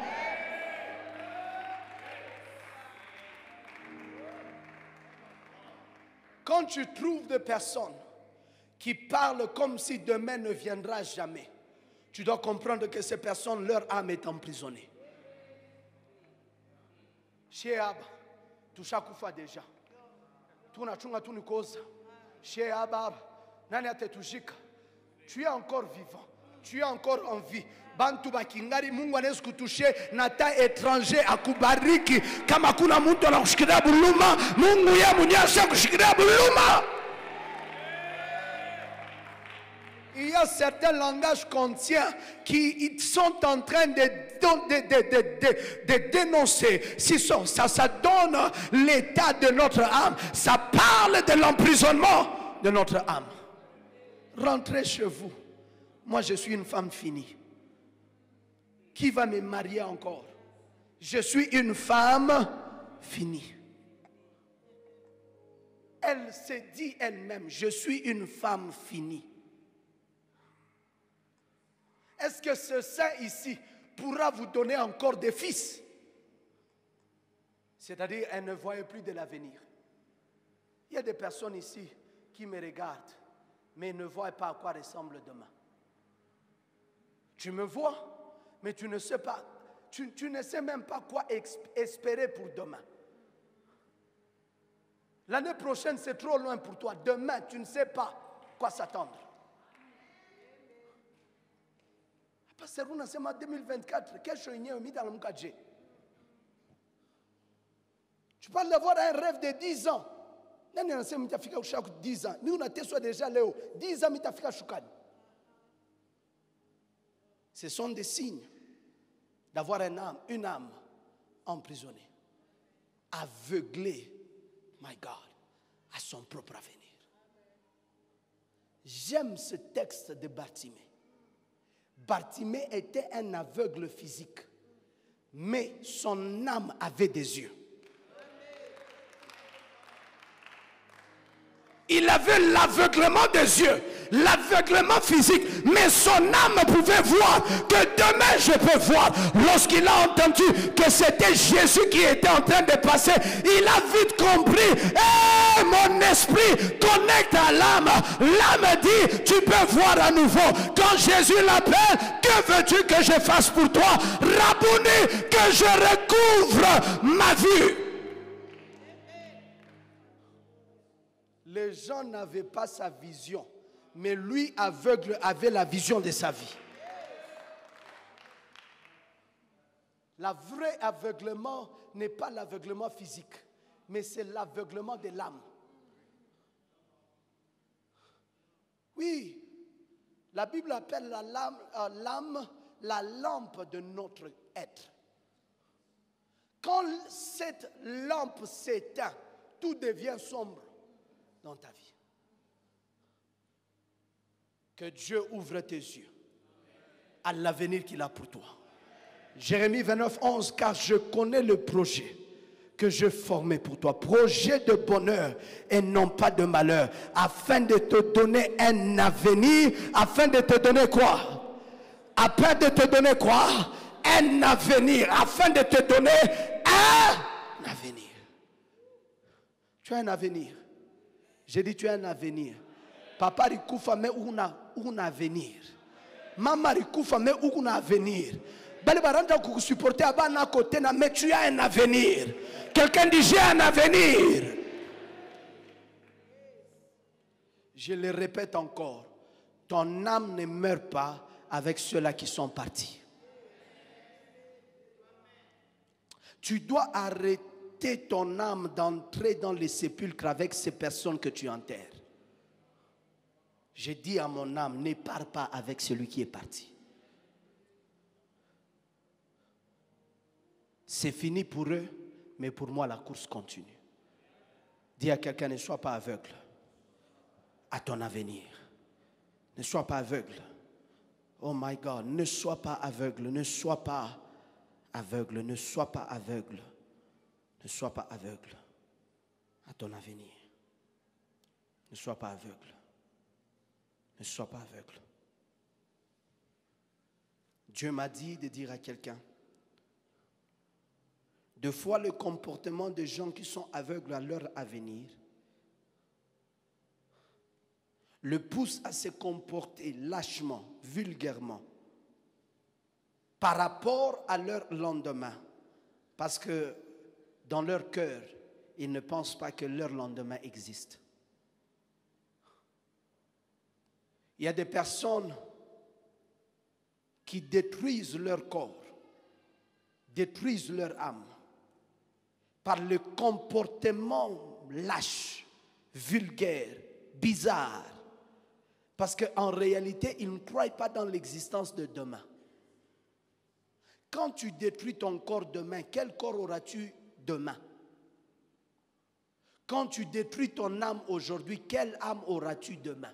Quand tu trouves des personnes qui parlent comme si demain ne viendra jamais, tu dois comprendre que ces personnes, leur âme est emprisonnée. Chez Abba, tu chakufa déjà. Tu n'as chunga tu nikoza. Chez Abba, nani atetujika. Tu es encore vivant. Tu es encore en vie. Bantu bakingari Mungu anaweza kutushe na ta étranger akubariki kama kuna mtu anakushikilia buluma Mungu yeye mwenyewe ashakushikilia buluma. Il y a certains langages conscients qui sont en train de, de, de, de, de, de dénoncer. Si ça, ça, ça donne l'état de notre âme. Ça parle de l'emprisonnement de notre âme. Rentrez chez vous. Moi, je suis une femme finie. Qui va me marier encore? Je suis une femme finie. Elle se dit elle-même, je suis une femme finie. Est-ce que ce saint ici pourra vous donner encore des fils? C'est-à-dire, elle ne voyait plus de l'avenir. Il y a des personnes ici qui me regardent, mais ne voient pas à quoi ressemble demain. Tu me vois, mais tu ne sais pas, tu, tu ne sais même pas quoi espérer pour demain. L'année prochaine, c'est trop loin pour toi. Demain, tu ne sais pas quoi s'attendre. Pasteur, on a sema deux mille vingt-quatre, kesho yenyewe mida na mkaje. Tu parles d'avoir un rêve de dix ans. Nani anasema mitafika ushaka dix ans. Mimi unateswa déjà leo. dix ans mitafika shukani. Ce sont des signes d'avoir une âme, une âme emprisonnée, aveuglée, my God, à son propre avenir. J'aime ce texte de Bartimée. Bartimée était un aveugle physique, mais son âme avait des yeux. Il avait l'aveuglement des yeux, l'aveuglement physique, mais son âme pouvait voir que demain je peux voir. Lorsqu'il a entendu que c'était Jésus qui était en train de passer, il a vite compris. Hey, mon esprit connecte à l'âme. L'âme dit, tu peux voir à nouveau. Quand Jésus l'appelle, que veux-tu que je fasse pour toi? Rabouni, que je recouvre ma vue. Les gens n'avaient pas sa vision, mais lui, aveugle, avait la vision de sa vie. Le vrai aveuglement n'est pas l'aveuglement physique, mais c'est l'aveuglement de l'âme. Oui, la Bible appelle la lame, euh, l'âme la lampe de notre être. Quand cette lampe s'éteint, tout devient sombre dans ta vie. Que Dieu ouvre tes yeux à l'avenir qu'il a pour toi. Jérémie vingt-neuf, onze, car je connais le projet que je formais pour toi, projet de bonheur et non pas de malheur, afin de te donner un avenir, afin de te donner quoi? Afin de te donner quoi? Un avenir, afin de te donner un avenir. Tu as un avenir. J'ai dit tu as un avenir. Papa rikufa me una un avenir. Maman rikufa me un avenir. Bali baranda kukusupporter abana côté na, mais tu as un avenir. Quelqu'un dit j'ai un avenir. Je le répète encore. Ton âme ne meurt pas avec ceux-là qui sont partis. Tu dois arrêter ton âme d'entrer dans les sépulcres avec ces personnes que tu enterres. J'ai dit à mon âme, ne pars pas avec celui qui est parti. C'est fini pour eux, mais pour moi la course continue. Dis à quelqu'un, ne sois pas aveugle à ton avenir. Ne sois pas aveugle. Oh my God, ne sois pas aveugle, ne sois pas aveugle, ne sois pas aveugle. Ne sois pas aveugle à ton avenir. Ne sois pas aveugle. Ne sois pas aveugle. Dieu m'a dit de dire à quelqu'un, deux fois le comportement des gens qui sont aveugles à leur avenir le pousse à se comporter lâchement, vulgairement, par rapport à leur lendemain. Parce que dans leur cœur, ils ne pensent pas que leur lendemain existe. Il y a des personnes qui détruisent leur corps, détruisent leur âme, par le comportement lâche, vulgaire, bizarre. Parce qu'en réalité, ils ne croient pas dans l'existence de demain. Quand tu détruis ton corps demain, quel corps auras-tu demain? Quand tu détruis ton âme aujourd'hui, quelle âme auras-tu demain?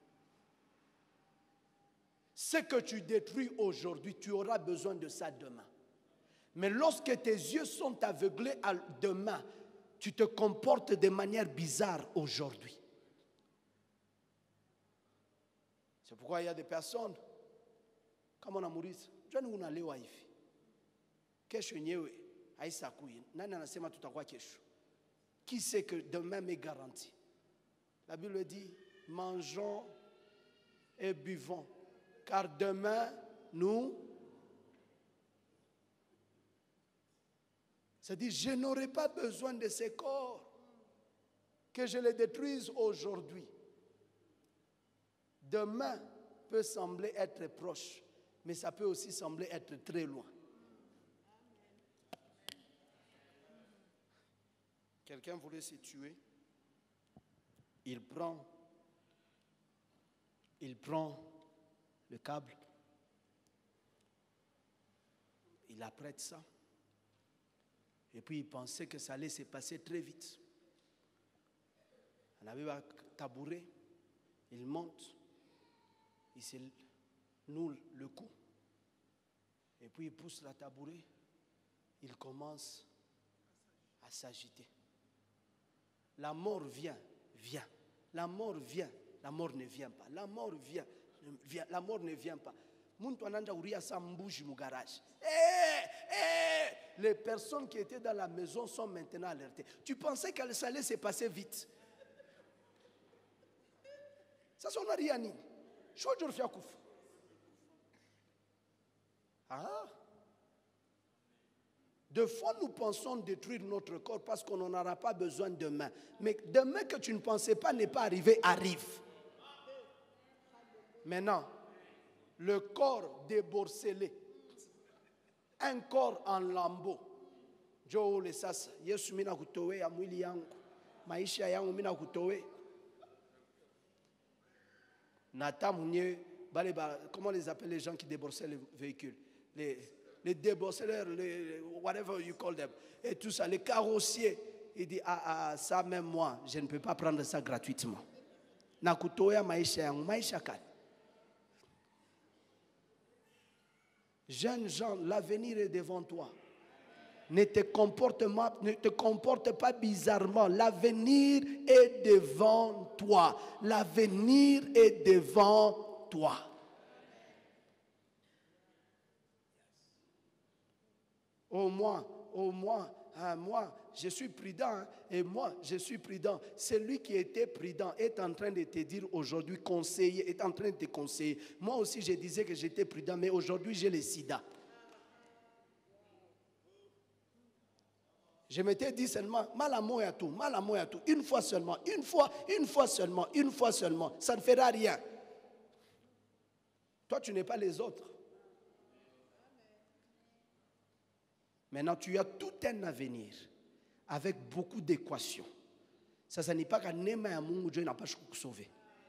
Ce que tu détruis aujourd'hui, tu auras besoin de ça demain. Mais lorsque tes yeux sont aveuglés à demain, tu te comportes de manière bizarre aujourd'hui. C'est pourquoi il y a des personnes, comme on a Maurice, je ne sais pas si on kesho nyewe haisakui nani anasema tutakuwa kesho? Qui sait que demain m'est garanti? La Bible dit mangeons et buvons car demain nous, c'est-à-dire je n'aurai pas besoin de ces corps, que je les détruise aujourd'hui. Demain peut sembler être proche, mais ça peut aussi sembler être très loin. Quelqu'un voulait se tuer, il prend, il prend le câble, il apprête ça, et puis il pensait que ça allait se passer très vite. On avait un tabouret, il monte, il se noue le cou, et puis il pousse la tabouret, il commence à s'agiter. La mort vient, vient. La mort vient, La mort ne vient pas. La mort vient. vient la mort ne vient pas. Muntu ananja uria sa mbuji mu garage. Eh, eh, les personnes qui étaient dans la maison sont maintenant alertées. Tu pensais que ça allait se passer vite. Ça son rien ni. Chojor fia kufa. Ah. De fois, nous pensons détruire notre corps parce qu'on n'en aura pas besoin demain. Mais demain que tu ne pensais pas n'est pas arrivé, arrive. Maintenant, le corps déborcelé, un corps en lambeaux. Joe le sasa, Yesu mina kutowe ya mwili yangu, maisha yangu mina kutowe. Nata munye, comment les appellent les gens qui déborcellent les véhicules? Les les déborceleurs, les whatever you call them, et tout ça, les carrossiers. Il dit, ah, ah, ça même moi, je ne peux pas prendre ça gratuitement. Nakutoya maisha yangu, maisha kani. Jeunes gens, l'avenir est devant toi. Ne te comporte, ne te comporte pas bizarrement. L'avenir est devant toi. L'avenir est devant toi. Au moins, au moins, hein, moi, je suis prudent, hein, et moi, je suis prudent. Celui qui était prudent est en train de te dire aujourd'hui, conseiller, est en train de te conseiller. Moi aussi, je disais que j'étais prudent, mais aujourd'hui, j'ai le sida. Je m'étais dit seulement, mal à moi et à tout, mal à moi et à tout, une fois seulement, une fois, une fois seulement, une fois seulement, ça ne fera rien. Toi, tu n'es pas les autres. Maintenant, tu as tout un avenir avec beaucoup d'équations. Ça, ça n'est pas qu'un aimant à mon Dieu n'a pas sauvé.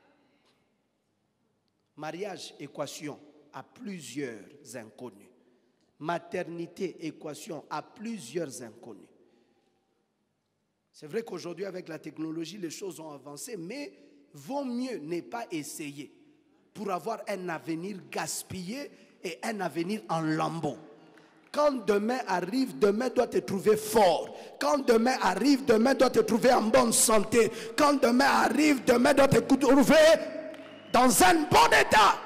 Mariage, équation à plusieurs inconnus. Maternité, équation à plusieurs inconnus. C'est vrai qu'aujourd'hui, avec la technologie, les choses ont avancé, mais vaut mieux ne pas essayer pour avoir un avenir gaspillé et un avenir en lambeaux. Quand demain arrive, demain doit te trouver fort. Quand demain arrive, demain doit te trouver en bonne santé. Quand demain arrive, demain doit te trouver dans un bon état.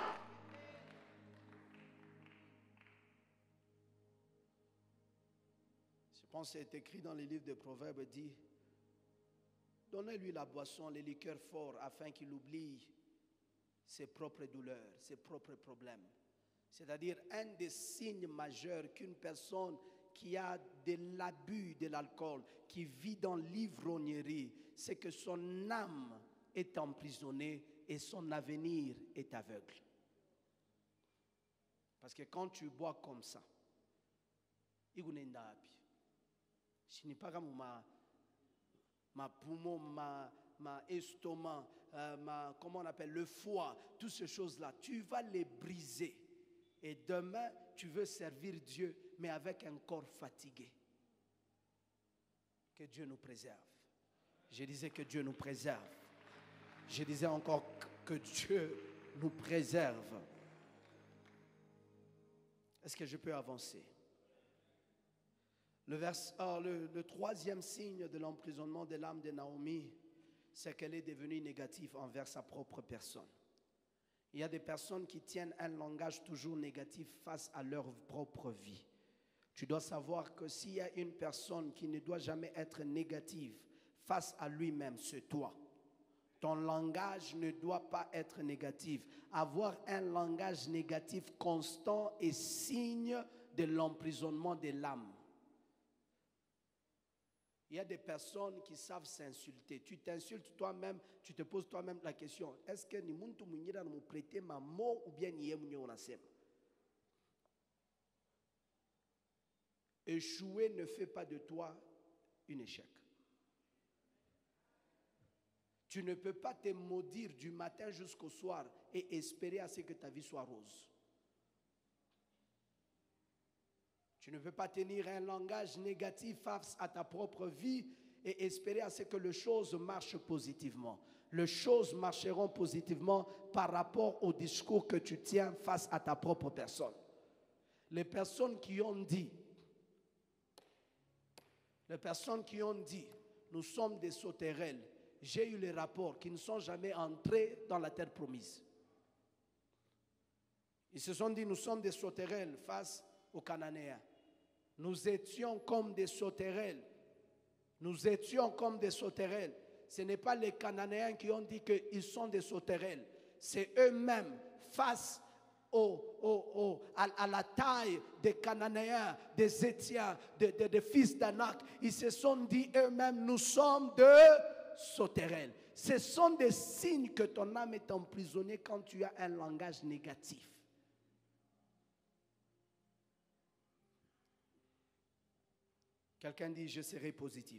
Je pense que c'est écrit dans les livres de Proverbes, dit, donnez-lui la boisson, les liqueurs forts, afin qu'il oublie ses propres douleurs, ses propres problèmes. C'est-à-dire un des signes majeurs qu'une personne qui a de l'abus de l'alcool, qui vit dans l'ivrognerie, c'est que son âme est emprisonnée et son avenir est aveugle. Parce que quand tu bois comme ça, ce n'est pas comme ma, ma poumon, ma, ma estomac, euh, ma, comment on appelle, le foie, toutes ces choses-là, tu vas les briser. Et demain, tu veux servir Dieu, mais avec un corps fatigué. Que Dieu nous préserve. Je disais que Dieu nous préserve. Je disais encore que Dieu nous préserve. Est-ce que je peux avancer? Le, vers, oh, le, le troisième signe de l'emprisonnement de l'âme de Naomi, c'est qu'elle est devenue négative envers sa propre personne. Il y a des personnes qui tiennent un langage toujours négatif face à leur propre vie. Tu dois savoir que s'il y a une personne qui ne doit jamais être négative face à lui-même, c'est toi. Ton langage ne doit pas être négatif. Avoir un langage négatif constant est signe de l'emprisonnement de l'âme. Il y a des personnes qui savent s'insulter. Tu t'insultes toi-même, tu te poses toi-même la question, est-ce que ni muntu munyira nous prêter ma mot ou bien ni yemu onasema? Échouer ne fait pas de toi un échec. Tu ne peux pas te maudire du matin jusqu'au soir et espérer à ce que ta vie soit rose. Tu ne peux pas tenir un langage négatif face à ta propre vie et espérer à ce que les choses marchent positivement. Les choses marcheront positivement par rapport au discours que tu tiens face à ta propre personne. Les personnes qui ont dit, les personnes qui ont dit, nous sommes des sauterelles, j'ai eu les rapports qui ne sont jamais entrés dans la terre promise. Ils se sont dit, nous sommes des sauterelles face aux Cananéens. Nous étions comme des sauterelles. Nous étions comme des sauterelles. Ce n'est pas les Cananéens qui ont dit qu'ils sont des sauterelles. C'est eux-mêmes face au, au, au, à, à la taille des Cananéens, des Étiens, des, des, des fils d'Anak. Ils se sont dit eux-mêmes, nous sommes de sauterelles. Ce sont des signes que ton âme est emprisonnée quand tu as un langage négatif. Quelqu'un dit, je serai positif.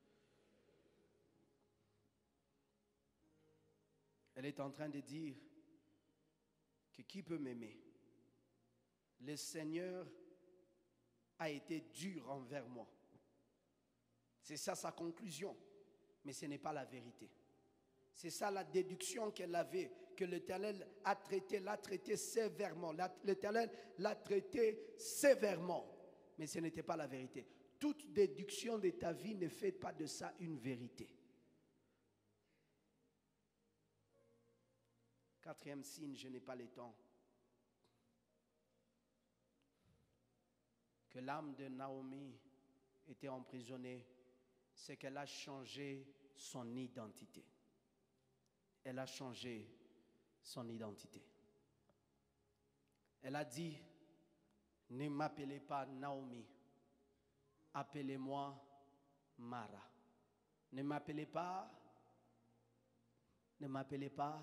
Elle est en train de dire que qui peut m'aimer? Le Seigneur a été dur envers moi. C'est ça sa conclusion. Mais ce n'est pas la vérité. C'est ça la déduction qu'elle avait, que l'Éternel a traité, l'a traité sévèrement. L'Éternel l'a traité sévèrement. Mais ce n'était pas la vérité. Toute déduction de ta vie ne fait pas de ça une vérité. Quatrième signe, je n'ai pas le temps. Que l'âme de Naomi était emprisonnée, c'est qu'elle a changé son identité. Elle a changé son identité. Elle a dit, ne m'appelez pas Naomi, appelez-moi Mara. Ne m'appelez pas, ne m'appelez pas.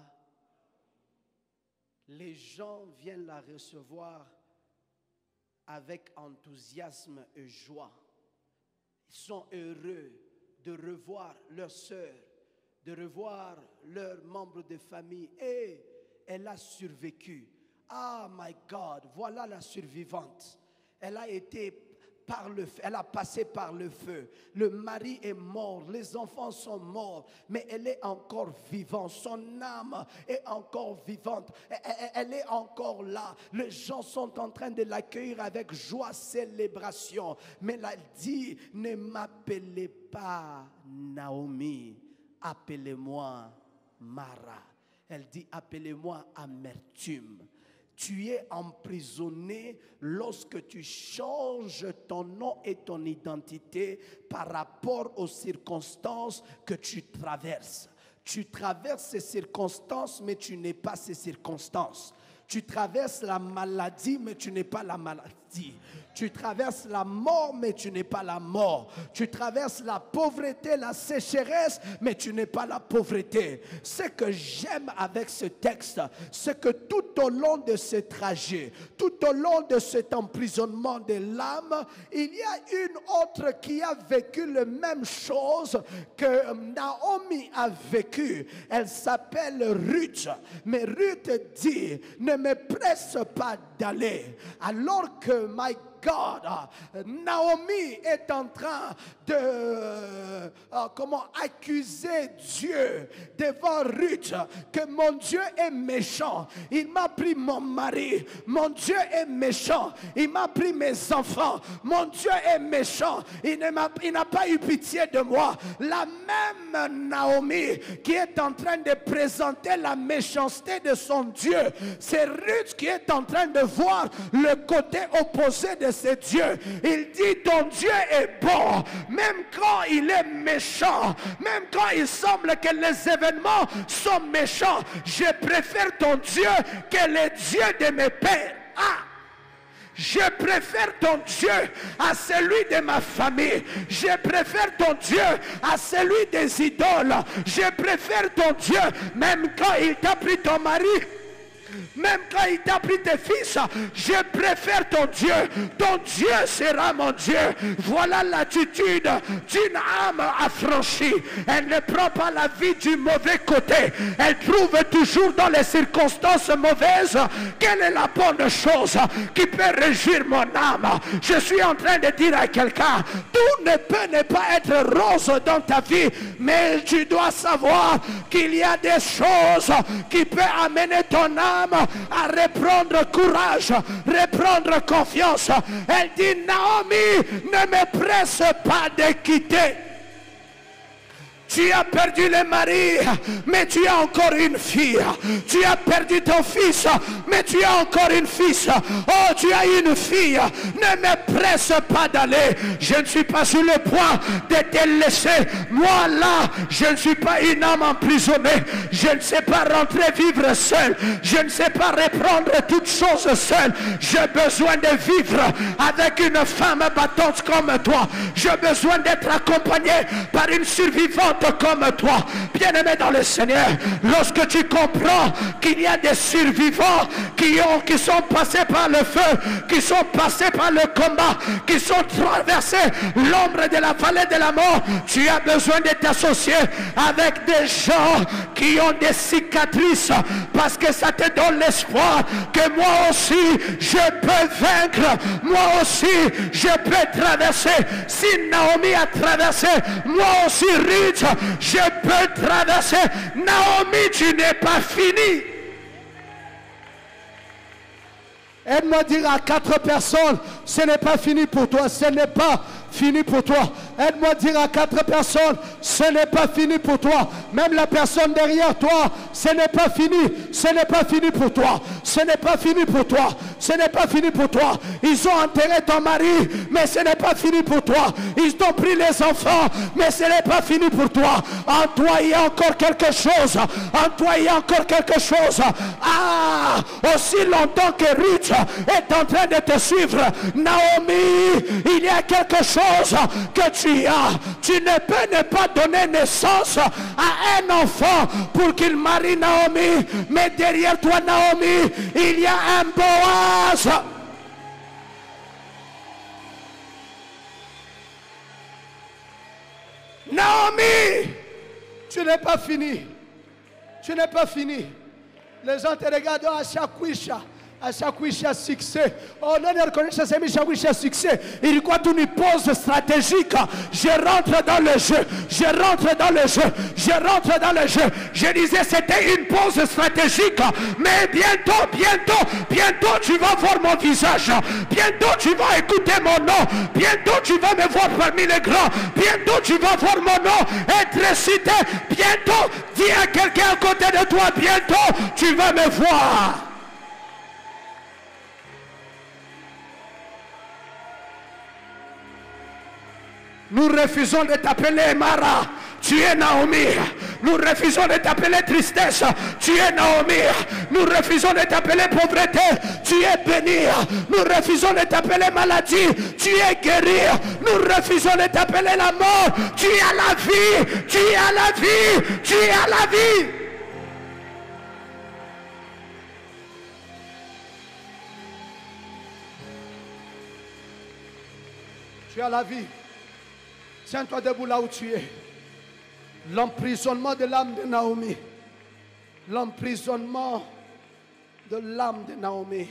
Les gens viennent la recevoir avec enthousiasme et joie. Ils sont heureux de revoir leurs sœurs, de revoir leurs membres de famille. Et elle a survécu. Ah, my God, voilà la survivante. Elle a été par le feu, elle a passé par le feu. Le mari est mort, les enfants sont morts, mais elle est encore vivante. Son âme est encore vivante. Elle est encore là. Les gens sont en train de l'accueillir avec joie, célébration. Mais elle a dit, ne m'appelez pas Naomi, appelez-moi Mara. Elle dit, appelez-moi amertume. Tu es emprisonné lorsque tu changes ton nom et ton identité par rapport aux circonstances que tu traverses. Tu traverses ces circonstances, mais tu n'es pas ces circonstances. Tu traverses la maladie, mais tu n'es pas la maladie. Tu traverses la mort, mais tu n'es pas la mort. Tu traverses la pauvreté, la sécheresse, mais tu n'es pas la pauvreté. Ce que j'aime avec ce texte, c'est que tout au long de ce trajet, tout au long de cet emprisonnement de l'âme, il y a une autre qui a vécu la même chose que Naomi a vécu. Elle s'appelle Ruth. Mais Ruth dit, ne me presse pas d'aller. Alors que, my God, Naomi est en train de euh, comment accuser Dieu devant Ruth, que mon Dieu est méchant. Il m'a pris mon mari. Mon Dieu est méchant. Il m'a pris mes enfants. Mon Dieu est méchant. Il n'a pas eu pitié de moi. La même Naomi qui est en train de présenter la méchanceté de son Dieu, c'est Ruth qui est en train de voir le côté opposé de ce Dieu. Il dit, ton Dieu est bon, même quand il est méchant, même quand il semble que les événements sont méchants. Je préfère ton Dieu que les dieux de mes pères. Ah! Je préfère ton Dieu à celui de ma famille. Je préfère ton Dieu à celui des idoles. Je préfère ton Dieu, même quand il t'a pris ton mari, même quand il t'a pris tes fils, je préfère ton Dieu. Ton Dieu sera mon Dieu. Voilà l'attitude d'une âme affranchie. Elle ne prend pas la vie du mauvais côté. Elle trouve toujours dans les circonstances mauvaises quelle est la bonne chose qui peut réjouir mon âme. Je suis en train de dire à quelqu'un, tout ne peut ne pas être rose dans ta vie, mais tu dois savoir qu'il y a des choses qui peuvent amener ton âme à reprendre courage, reprendre confiance. Elle dit, Naomi, ne me presse pas de quitter. Tu as perdu le mari, mais tu as encore une fille. Tu as perdu ton fils, mais tu as encore une fille. Oh, tu as une fille. Ne me presse pas d'aller. Je ne suis pas sur le point de te laisser. Moi là, je ne suis pas une âme emprisonnée. Je ne sais pas rentrer vivre seul. Je ne sais pas reprendre toutes choses seul. J'ai besoin de vivre avec une femme battante comme toi. J'ai besoin d'être accompagné par une survivante comme toi. Bien-aimé dans le Seigneur, lorsque tu comprends qu'il y a des survivants qui, ont, qui sont passés par le feu, qui sont passés par le combat, qui sont traversés l'ombre de la vallée de la mort, tu as besoin de t'associer avec des gens qui ont des cicatrices, parce que ça te donne l'espoir que moi aussi je peux vaincre, moi aussi je peux traverser. Si Naomi a traversé, moi aussi Ruth, je peux traverser. Naomi, tu n'es pas fini. Aide-moi à dire à quatre personnes, ce n'est pas fini pour toi, ce n'est pas fini pour toi. Aide-moi à dire à quatre personnes, ce n'est pas fini pour toi. Même la personne derrière toi, ce n'est pas fini. Ce n'est pas fini pour toi. Ce n'est pas fini pour toi. Ce n'est pas fini pour toi. Ils ont enterré ton mari, mais ce n'est pas fini pour toi. Ils t'ont pris les enfants, mais ce n'est pas fini pour toi. En toi, il y a encore quelque chose. En toi, il y a encore quelque chose. Ah, aussi longtemps que Ruth est en train de te suivre, Naomi, il y a quelque chose que tu as. Tu ne peux ne pas donner naissance à un enfant pour qu'il marie Naomi, mais derrière toi, Naomi, il y a un Boaz. Naomi, tu n'es pas fini. Tu n'es pas fini. Les gens te regardent à chaque wisha. À chaque wisha succès. Oh non, ne reconnaît pas chaque wisha succès. Il croit une pause stratégique. Je rentre dans le jeu. Je rentre dans le jeu. Je rentre dans le jeu. Je disais c'était une pause stratégique. Mais bientôt, bientôt, bientôt tu vas voir mon visage. Bientôt tu vas écouter mon nom. Bientôt tu vas me voir parmi les grands. Bientôt tu vas voir mon nom être cité. Bientôt, dis à quelqu'un à côté de toi. Bientôt tu vas me voir. Nous refusons de t'appeler Mara, tu es Naomi. Nous refusons de t'appeler tristesse, tu es Naomi. Nous refusons de t'appeler pauvreté, tu es béni. Nous refusons de t'appeler maladie, tu es guéri. Nous refusons de t'appeler la mort, tu as la vie, tu as la vie, tu as la vie. Tu as la vie. Tiens-toi debout là où tu es. L'emprisonnement de l'âme de Naomi. L'emprisonnement de l'âme de Naomi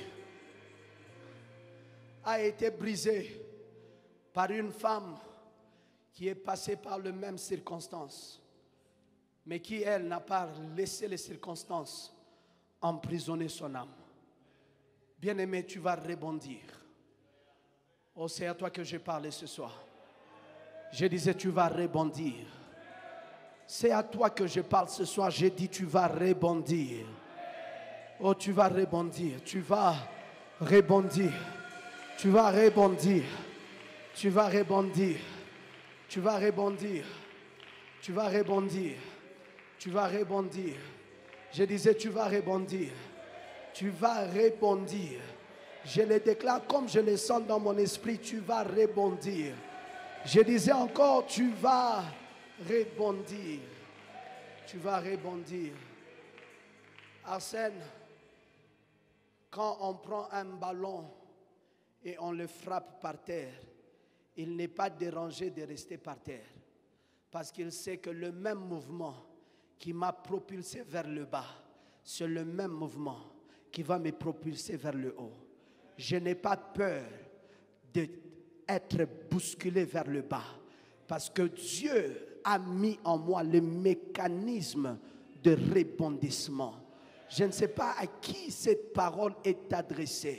a été brisé par une femme qui est passée par les mêmes circonstances, mais qui, elle, n'a pas laissé les circonstances emprisonner son âme. Bien-aimé, tu vas rebondir. Oh, c'est à toi que je parlais ce soir. Je disais, tu vas rebondir. C'est à toi que je parle ce soir. J'ai dit, tu vas rebondir. Oh, tu vas rebondir. Tu vas rebondir. Tu vas rebondir. Tu vas rebondir. Tu vas rebondir. Tu vas rebondir. Tu vas rebondir. Je disais, tu vas rebondir. Tu vas rebondir. Je le déclare comme je le sens dans mon esprit. Tu vas rebondir. Je disais encore, tu vas rebondir. Tu vas rebondir. Arsène, quand on prend un ballon et on le frappe par terre, il n'est pas dérangé de rester par terre. Parce qu'il sait que le même mouvement qui m'a propulsé vers le bas, c'est le même mouvement qui va me propulser vers le haut. Je n'ai pas peur de être bousculé vers le bas, parce que Dieu a mis en moi le mécanisme de rebondissement. Je ne sais pas à qui cette parole est adressée,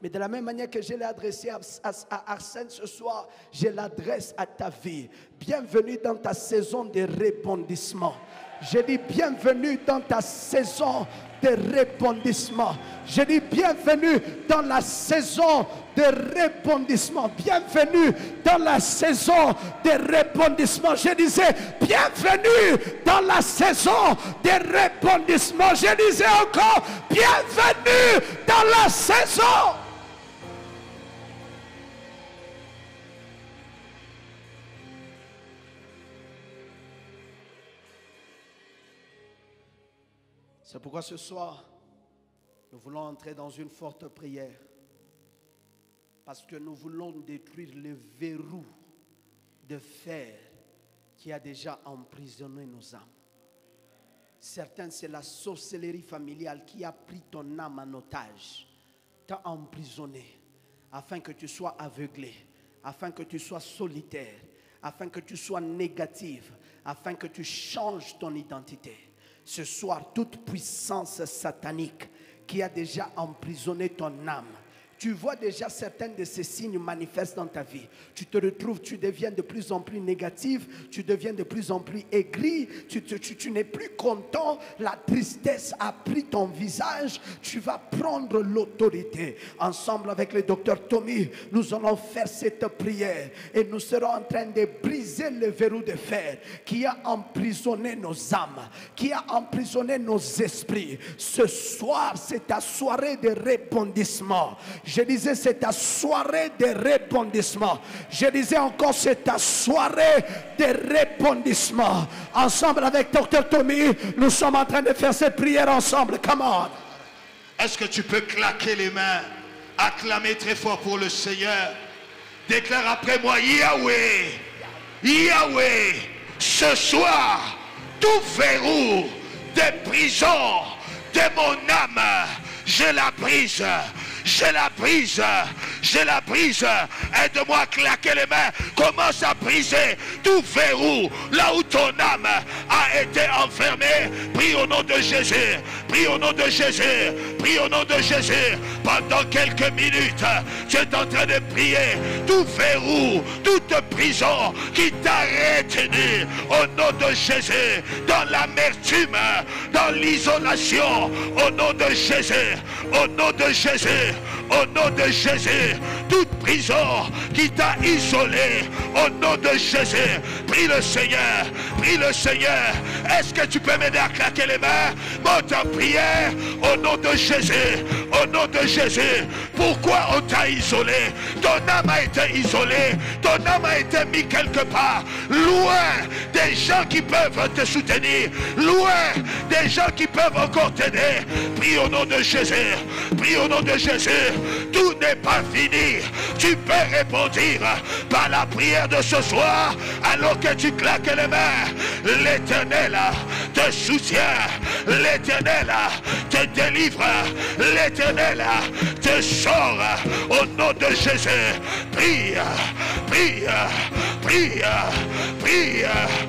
Mais de la même manière que je l'ai adressé à, à, à Arsène ce soir, je l'adresse à ta vie. Bienvenue dans ta saison de rebondissement. Je dis bienvenue dans ta saison de rebondissement. Je dis bienvenue dans la saison de rebondissement. Bienvenue dans la saison de rebondissement. Je disais bienvenue dans la saison de rebondissement. Je disais encore bienvenue dans la saison. C'est pourquoi ce soir, nous voulons entrer dans une forte prière. Parce que nous voulons détruire le verrou de fer qui a déjà emprisonné nos âmes. Certains, c'est la sorcellerie familiale qui a pris ton âme en otage, t'a emprisonné, afin que tu sois aveuglé, afin que tu sois solitaire, afin que tu sois négatif, afin que tu changes ton identité. Ce soir, toute puissance satanique qui a déjà emprisonné ton âme, tu vois déjà certains de ces signes manifestent dans ta vie. Tu te retrouves, tu deviens de plus en plus négatif, tu deviens de plus en plus aigri, tu, tu, tu, tu n'es plus content, la tristesse a pris ton visage, tu vas prendre l'autorité. Ensemble avec le docteur Tommy, nous allons faire cette prière et nous serons en train de briser le verrou de fer qui a emprisonné nos âmes, qui a emprisonné nos esprits. Ce soir, c'est ta soirée de rebondissement. Je disais, c'est ta soirée de rebondissement. Je disais encore, c'est ta soirée de rebondissement. Ensemble avec docteur Tommy, nous sommes en train de faire cette prière ensemble. Come on. Est-ce que tu peux claquer les mains, acclamer très fort pour le Seigneur? Déclare après moi, Yahweh, Yahweh, ce soir, tout verrou des prisons de mon âme, je la brise. Je la brise, je la brise. Aide-moi à claquer les mains. Commence à briser tout verrou là où ton âme a été enfermée. Prie au nom de Jésus. Prie au nom de Jésus. Prie au nom de Jésus. Pendant quelques minutes, tu es en train de prier. Tout verrou, toute prison qui t'a retenu au nom de Jésus. Dans l'amertume, dans l'isolation, au nom de Jésus. Au nom de Jésus. Au nom de Jésus, toute prison qui t'a isolé, au nom de Jésus, prie le Seigneur, prie le Seigneur. Est-ce que tu peux m'aider à claquer les mains? Monte en prière, au nom de Jésus, au nom de Jésus. Pourquoi on t'a isolé? Ton âme a été isolée, ton âme a été mise quelque part, loin des gens qui peuvent te soutenir, loin des gens qui peuvent encore t'aider. Prie au nom de Jésus, prie au nom de Jésus. Tout n'est pas fini. Tu peux répondre par la prière de ce soir alors que tu claques les mains. L'Éternel te soutient, l'Éternel te délivre, l'Éternel te sort au nom de Jésus. Prie, prie, prie, prie,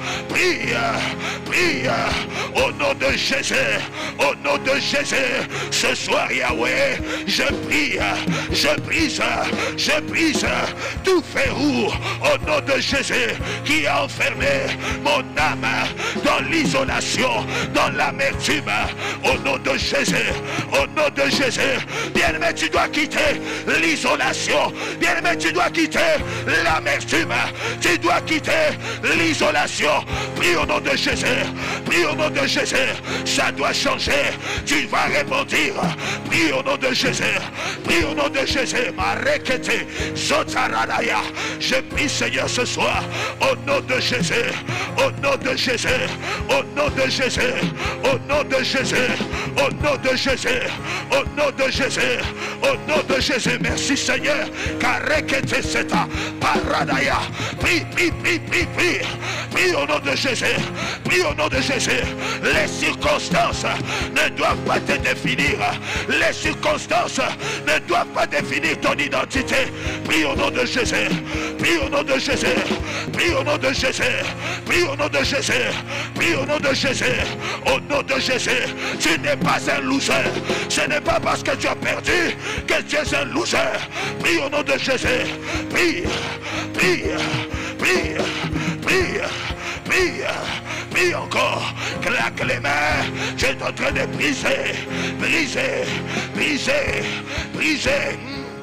prie, prie au nom de Jésus, au nom de Jésus. Ce soir, Yahweh, je prie, je brise, je brise tout verrou au nom de Jésus qui a enfermé mon âme dans l'isolation, dans l'amertume, au nom de Jésus, au nom de Jésus. Bien-aimé, tu dois quitter l'isolation, bien-aimé, tu dois quitter l'amertume, tu dois quitter l'isolation. Prie au nom de Jésus, prie au nom de Jésus, ça doit changer, tu vas répondre. Prie au nom de Jésus, prie au nom de Jésus. Marekete, Zotaradaya. Je prie, Seigneur, ce soir, au nom de Jésus, au nom de Jésus, au nom de Jésus, au nom de Jésus, au nom de Jésus, au nom de Jésus, au nom de Jésus. Merci, Seigneur. Karekete seta, Paradaya. Prie, prie, prie, prie, prie. Prie au nom de Jésus, prie au nom de Jésus. Les circonstances ne doivent pas te définir. Les circonstances ne doivent pas définir ton identité. Prie au nom de Jésus. Prie au nom de Jésus. Prie au nom de Jésus. Prie au nom de Jésus. Prie au nom de Jésus. Au nom de Jésus. Tu n'es pas un loser. Ce n'est pas parce que tu as perdu que tu es un loser. Prie au nom de Jésus. Prie. Prie. Prie. Prie. Prie. Prie encore. Claque les mains. Tu es en train de briser. Briser. Briser. Briser.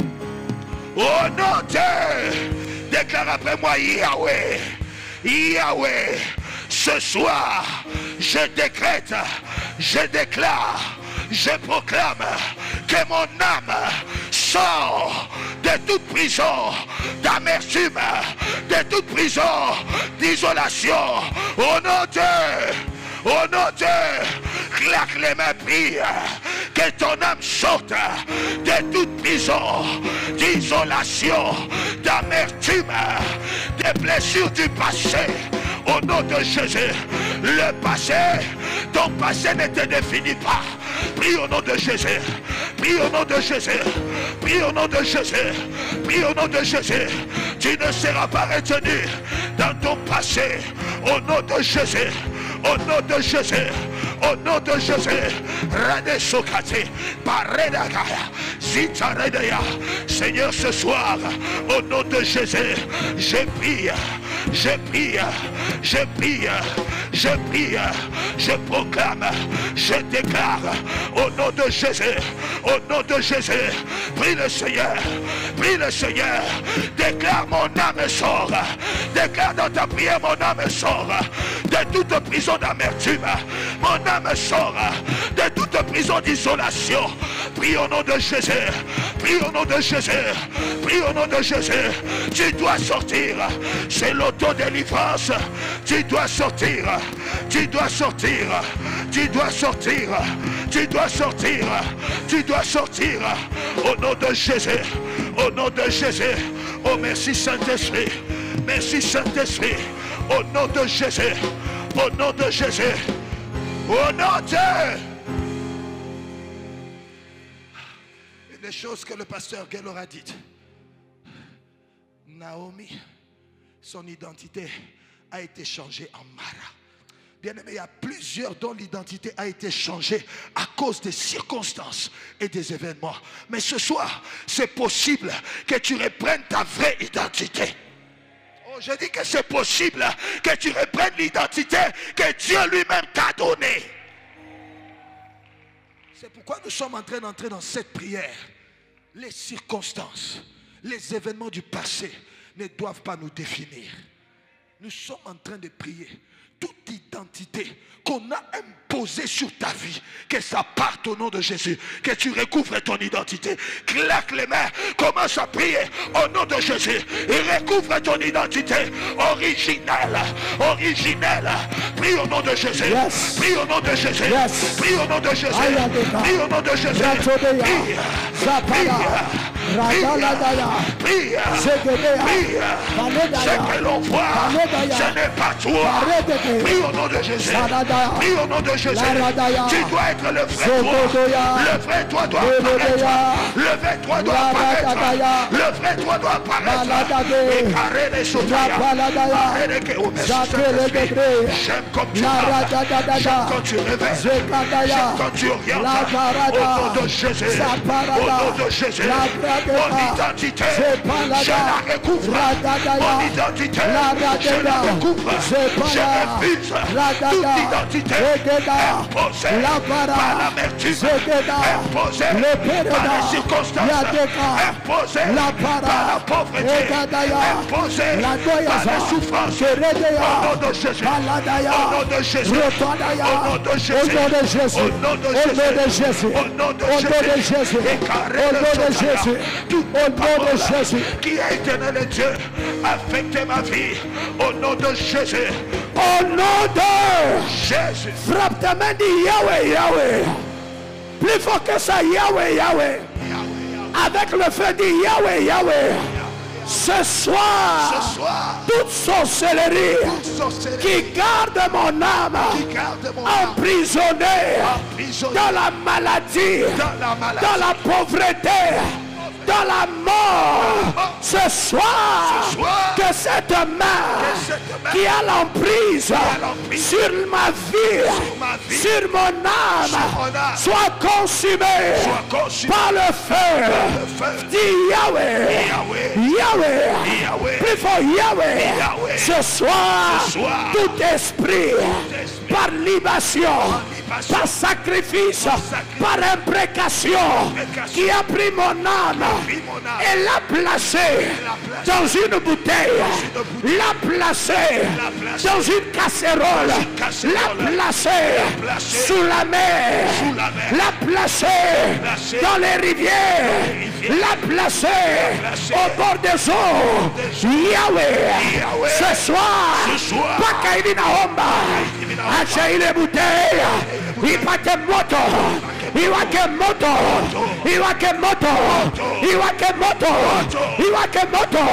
Au nom de... Déclare après moi Yahweh. Yahweh. Ce soir, je décrète, je déclare, je proclame que mon âme sort de toute prison d'amertume, de toute prison d'isolation. Au nom de, au nom de, claque les mains, prie, que ton âme sorte de toute prison d'isolation, d'amertume, des blessures du passé. Au nom de Jésus, le passé, ton passé ne te définit pas. Prie au nom de Jésus. Prie au nom de Jésus. Prie au nom de Jésus. Prie au nom de Jésus. Tu ne seras pas retenu dans ton passé. Au nom de Jésus. Au nom de Jésus. Au nom de Jésus. Rade Sokate. Paredagaya. Zitaredaya. Seigneur, ce soir, au nom de Jésus, je prie. Je prie. Je prie. Je prie. Je proclame. Je déclare. Au nom de Jésus. Au nom de Jésus. Prie le Seigneur. Prie le Seigneur. Déclare mon âme sort. Déclare dans ta prière mon âme sort. De toute prison d'amertume. Mon âme sort de toute prison d'isolation. Prie au nom de Jésus. Prie au nom de Jésus. Prie au nom de Jésus. Tu dois sortir. C'est l'autodélivrance. Tu dois sortir. Tu dois sortir. Tu dois sortir. Tu dois sortir. Tu dois sortir. Au nom de Jésus. Au nom de Jésus. Oh merci Saint-Esprit. Merci Saint-Esprit. Au nom de Jésus. Au nom de Jésus. Au nom de... Les choses que le pasteur Gaylor a dites. Naomi, son identité a été changée en Mara. Bien aimé, il y a plusieurs dont l'identité a été changée à cause des circonstances et des événements. Mais ce soir, c'est possible que tu reprennes ta vraie identité. Oh, je dis que c'est possible que tu reprennes l'identité que Dieu lui-même t'a donnée. C'est pourquoi nous sommes en train d'entrer dans cette prière. Les circonstances, les événements du passé ne doivent pas nous définir. Nous sommes en train de prier. Toute identité qu'on a imposée sur ta vie, que ça parte au nom de Jésus, que tu recouvres ton identité. Claque les mains, commence à prier au nom de Jésus et recouvre ton identité originelle, originelle. Prie au nom de Jésus, yes. Prie au nom de Jésus, yes. Prie au nom de Jésus, prie au nom de Jésus, prie, prie, prie, prie, prie. Ce que l'on voit, ce n'est pas toi. Prie au nom de Jésus. Prie au nom de Jésus. Tu dois être le vrai toi. Le vrai toi doit apparaître. Le vrai toi doit apparaître. Le vrai toi doit apparaître. Et carré les soutiens. J'aime comme tu parles. J'aime quand tu réveilles. J'aime quand tu orientes. Au nom de Jésus. Au nom de Jésus. Mon identité, je la recouvre. Mon identité, je la recouvre. Je refuse toute identité imposée par l'amertume, imposée par les circonstances, imposée par la pauvreté, imposée par les souffrances. Au nom de Jésus, au nom de Jésus, au nom de Jésus, au nom de Jésus, au nom de Jésus, au nom de Jésus, et carré le Jésus, toute parole qui a éternel Dieu, affecté ma vie, au nom de Jésus. Au nom de Jésus. Frappe ta main, dis Yahweh, Yahweh. Plus fort que ça, Yahweh, Yahweh. Avec le feu, dis Yahweh, Yahweh. Ce soir, Ce soir, toute sorcellerie toute sorcellerie qui garde mon âme qui garde mon âme emprisonnée emprisonnée dans la maladie, dans la maladie, dans la pauvreté, dans la mort, ce soir, Ce soir, que cette main que cette main qui a l'emprise a l'emprise sur ma vie, sur ma vie, sur mon âme, sur mon âme, soit consumée soit consumée par le feu. le feu. Dis Yahweh, Yahweh, Yahweh, Yahweh, plus fort Yahweh. Yahweh. Ce soir, Ce soir, tout esprit, esprit, par libation, libation, par sacrifice, sacrifice, par imprécation, imprécation, qui a pris mon âme pris mon âme, et l'a placé l'a placé dans une bouteille, une bouteille, l'a placé l'a placé dans une casserole, dans une casserole, l'a placé l'a placé sous la mer, sous la mer, l'a placé placé dans les rivières, rivières, l'a placé placé au bord des eaux. des Yahweh, Yahweh, ce soir, ce soir, Pakaidi Naomba, Pakaidi Naomba, acha ile bouteille, ipate moto, iwake moto, iwake moto, iwake moto, iwake moto,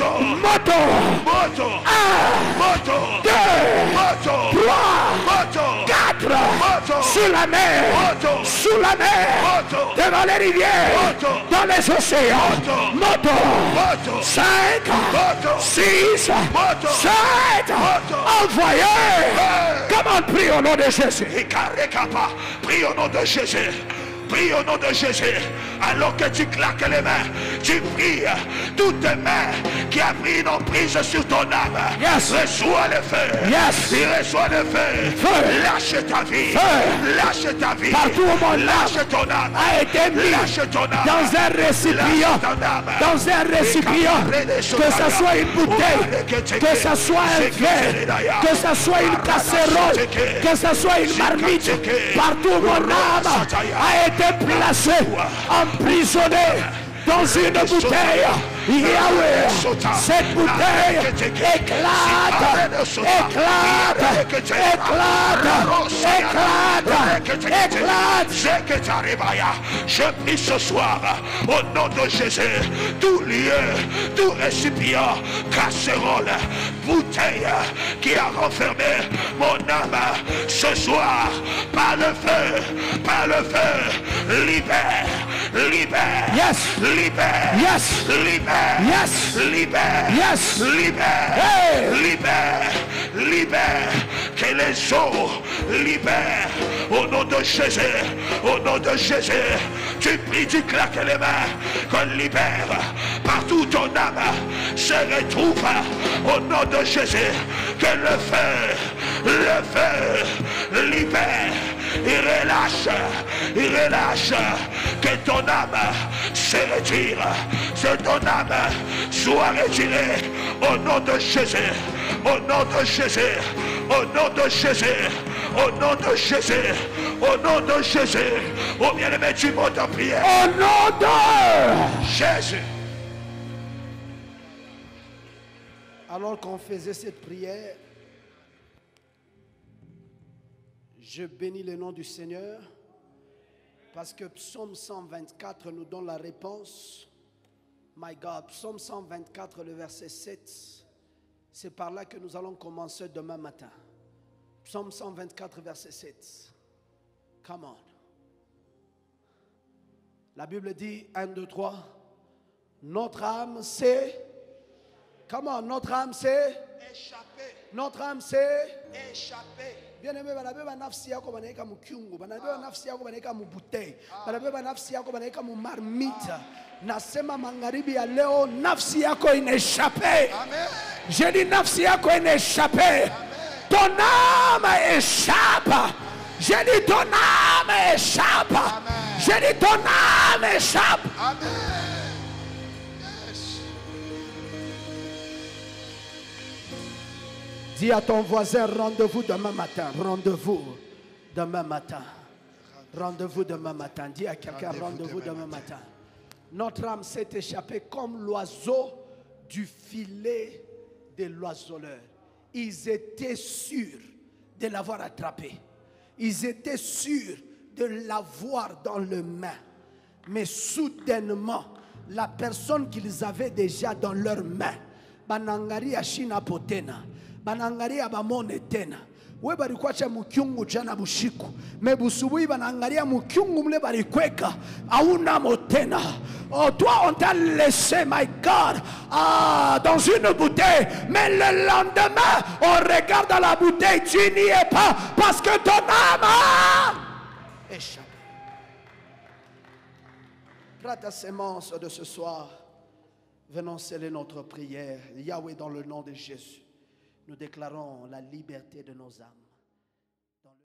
moto, moto, un, moto, deux, moto, trois, moto, quatre, moto, sous la mer, moto, sous la mer, moto, devant les rivières, moto, dans les océans, moto, moto, cinq, moto, six, moto, sept, moto. envoyez. Hey. Comment on prie au nom de Jésus? Ikarekapa. Prie au nom de Jésus. Prie au nom de Jésus. Alors que tu claques les mains, tu pries. Toutes tes mains qui a pris une emprise sur ton âme. Yes. Reçois le feu. Yes. Il reçoit le feu. Feu. Lâche ta vie. Feu. Lâche ta vie. Partout où mon âme Lâche ton âme. a été mis Lâche ton âme. dans un récipient, Lâche ton âme. dans un récipient, que ce soit une bouteille, que ce soit un verre, que ce soit une casserole, que ce soit une marmite, partout où mon âme a été placée, emprisonnée dans une bouteille. Yahweh, cette bouteille éclate, éclate, éclate, éclate, éclate. Je prie ce soir au nom de Jésus, tout lieu, tout récipient, casserole, bouteille qui a renfermé mon âme ce soir, par le feu, par le feu, libère, libère, Yes. libère, Yes. libère. Yes. Libère. Yes. Libère. Hey. Libère. Libère. Que les eaux libèrent. Au nom de Jésus. Au nom de Jésus. Tu pries, tu claques les mains. Qu'on libère. Partout ton âme se retrouve. Au nom de Jésus. Que le feu. Le feu libère. Il relâche. Il relâche. Que ton âme se retire. Que ton âme soit retirée au nom de Jésus, au nom de Jésus, au nom de Jésus, au nom de Jésus, au nom de Jésus. Oh bien-aimé, tu montes en prière. Au nom de Jésus. Alors qu'on faisait cette prière, je bénis le nom du Seigneur parce que Psaume cent vingt-quatre nous donne la réponse. My God, Psaume cent vingt-quatre, le verset sept, c'est par là que nous allons commencer demain matin. Psaume cent vingt-quatre, verset sept. Come on. La Bible dit, un, deux, trois, notre âme c'est... Come on, notre âme c'est... Échappé. Notre âme c'est... Échappé. Bien-aimé, banabeba nafsi yako banaika mukyungu, banabeba nafsi yako banaika mubutei, banabeba nafsi yako banaika mumarmite. Nasema magharibi ya leo nafsi yako ineshape. Je dis nafsi yako ineshape. Ton âme échappe. Je dis ton âme échappe. Je dis ton âme échappe. Amen. Yes. Dis à ton voisin, rendez-vous demain matin. Rendez-vous demain matin. Rendez-vous demain matin. Dis à quelqu'un, rendez-vous demain matin. Notre âme s'est échappée comme l'oiseau du filet de l'oiseleur. Ils étaient sûrs de l'avoir attrapé. Ils étaient sûrs de l'avoir dans les mains. Mais soudainement, la personne qu'ils avaient déjà dans leurs mains. Banangaria shina potena, banangaria bamone tena. We barikwacha mukyungu jana bushiku, mebusubuhi banangaria mukyungu mle barikweka, auna motena. Oh, toi on t'a laissé, my God, ah, dans une bouteille, mais le lendemain on regarde dans la bouteille, tu n'y es pas parce que ton âme a échappé. Prends ta sémence de ce soir. Venons sceller notre prière. Yahweh, dans le nom de Jésus, nous déclarons la liberté de nos âmes.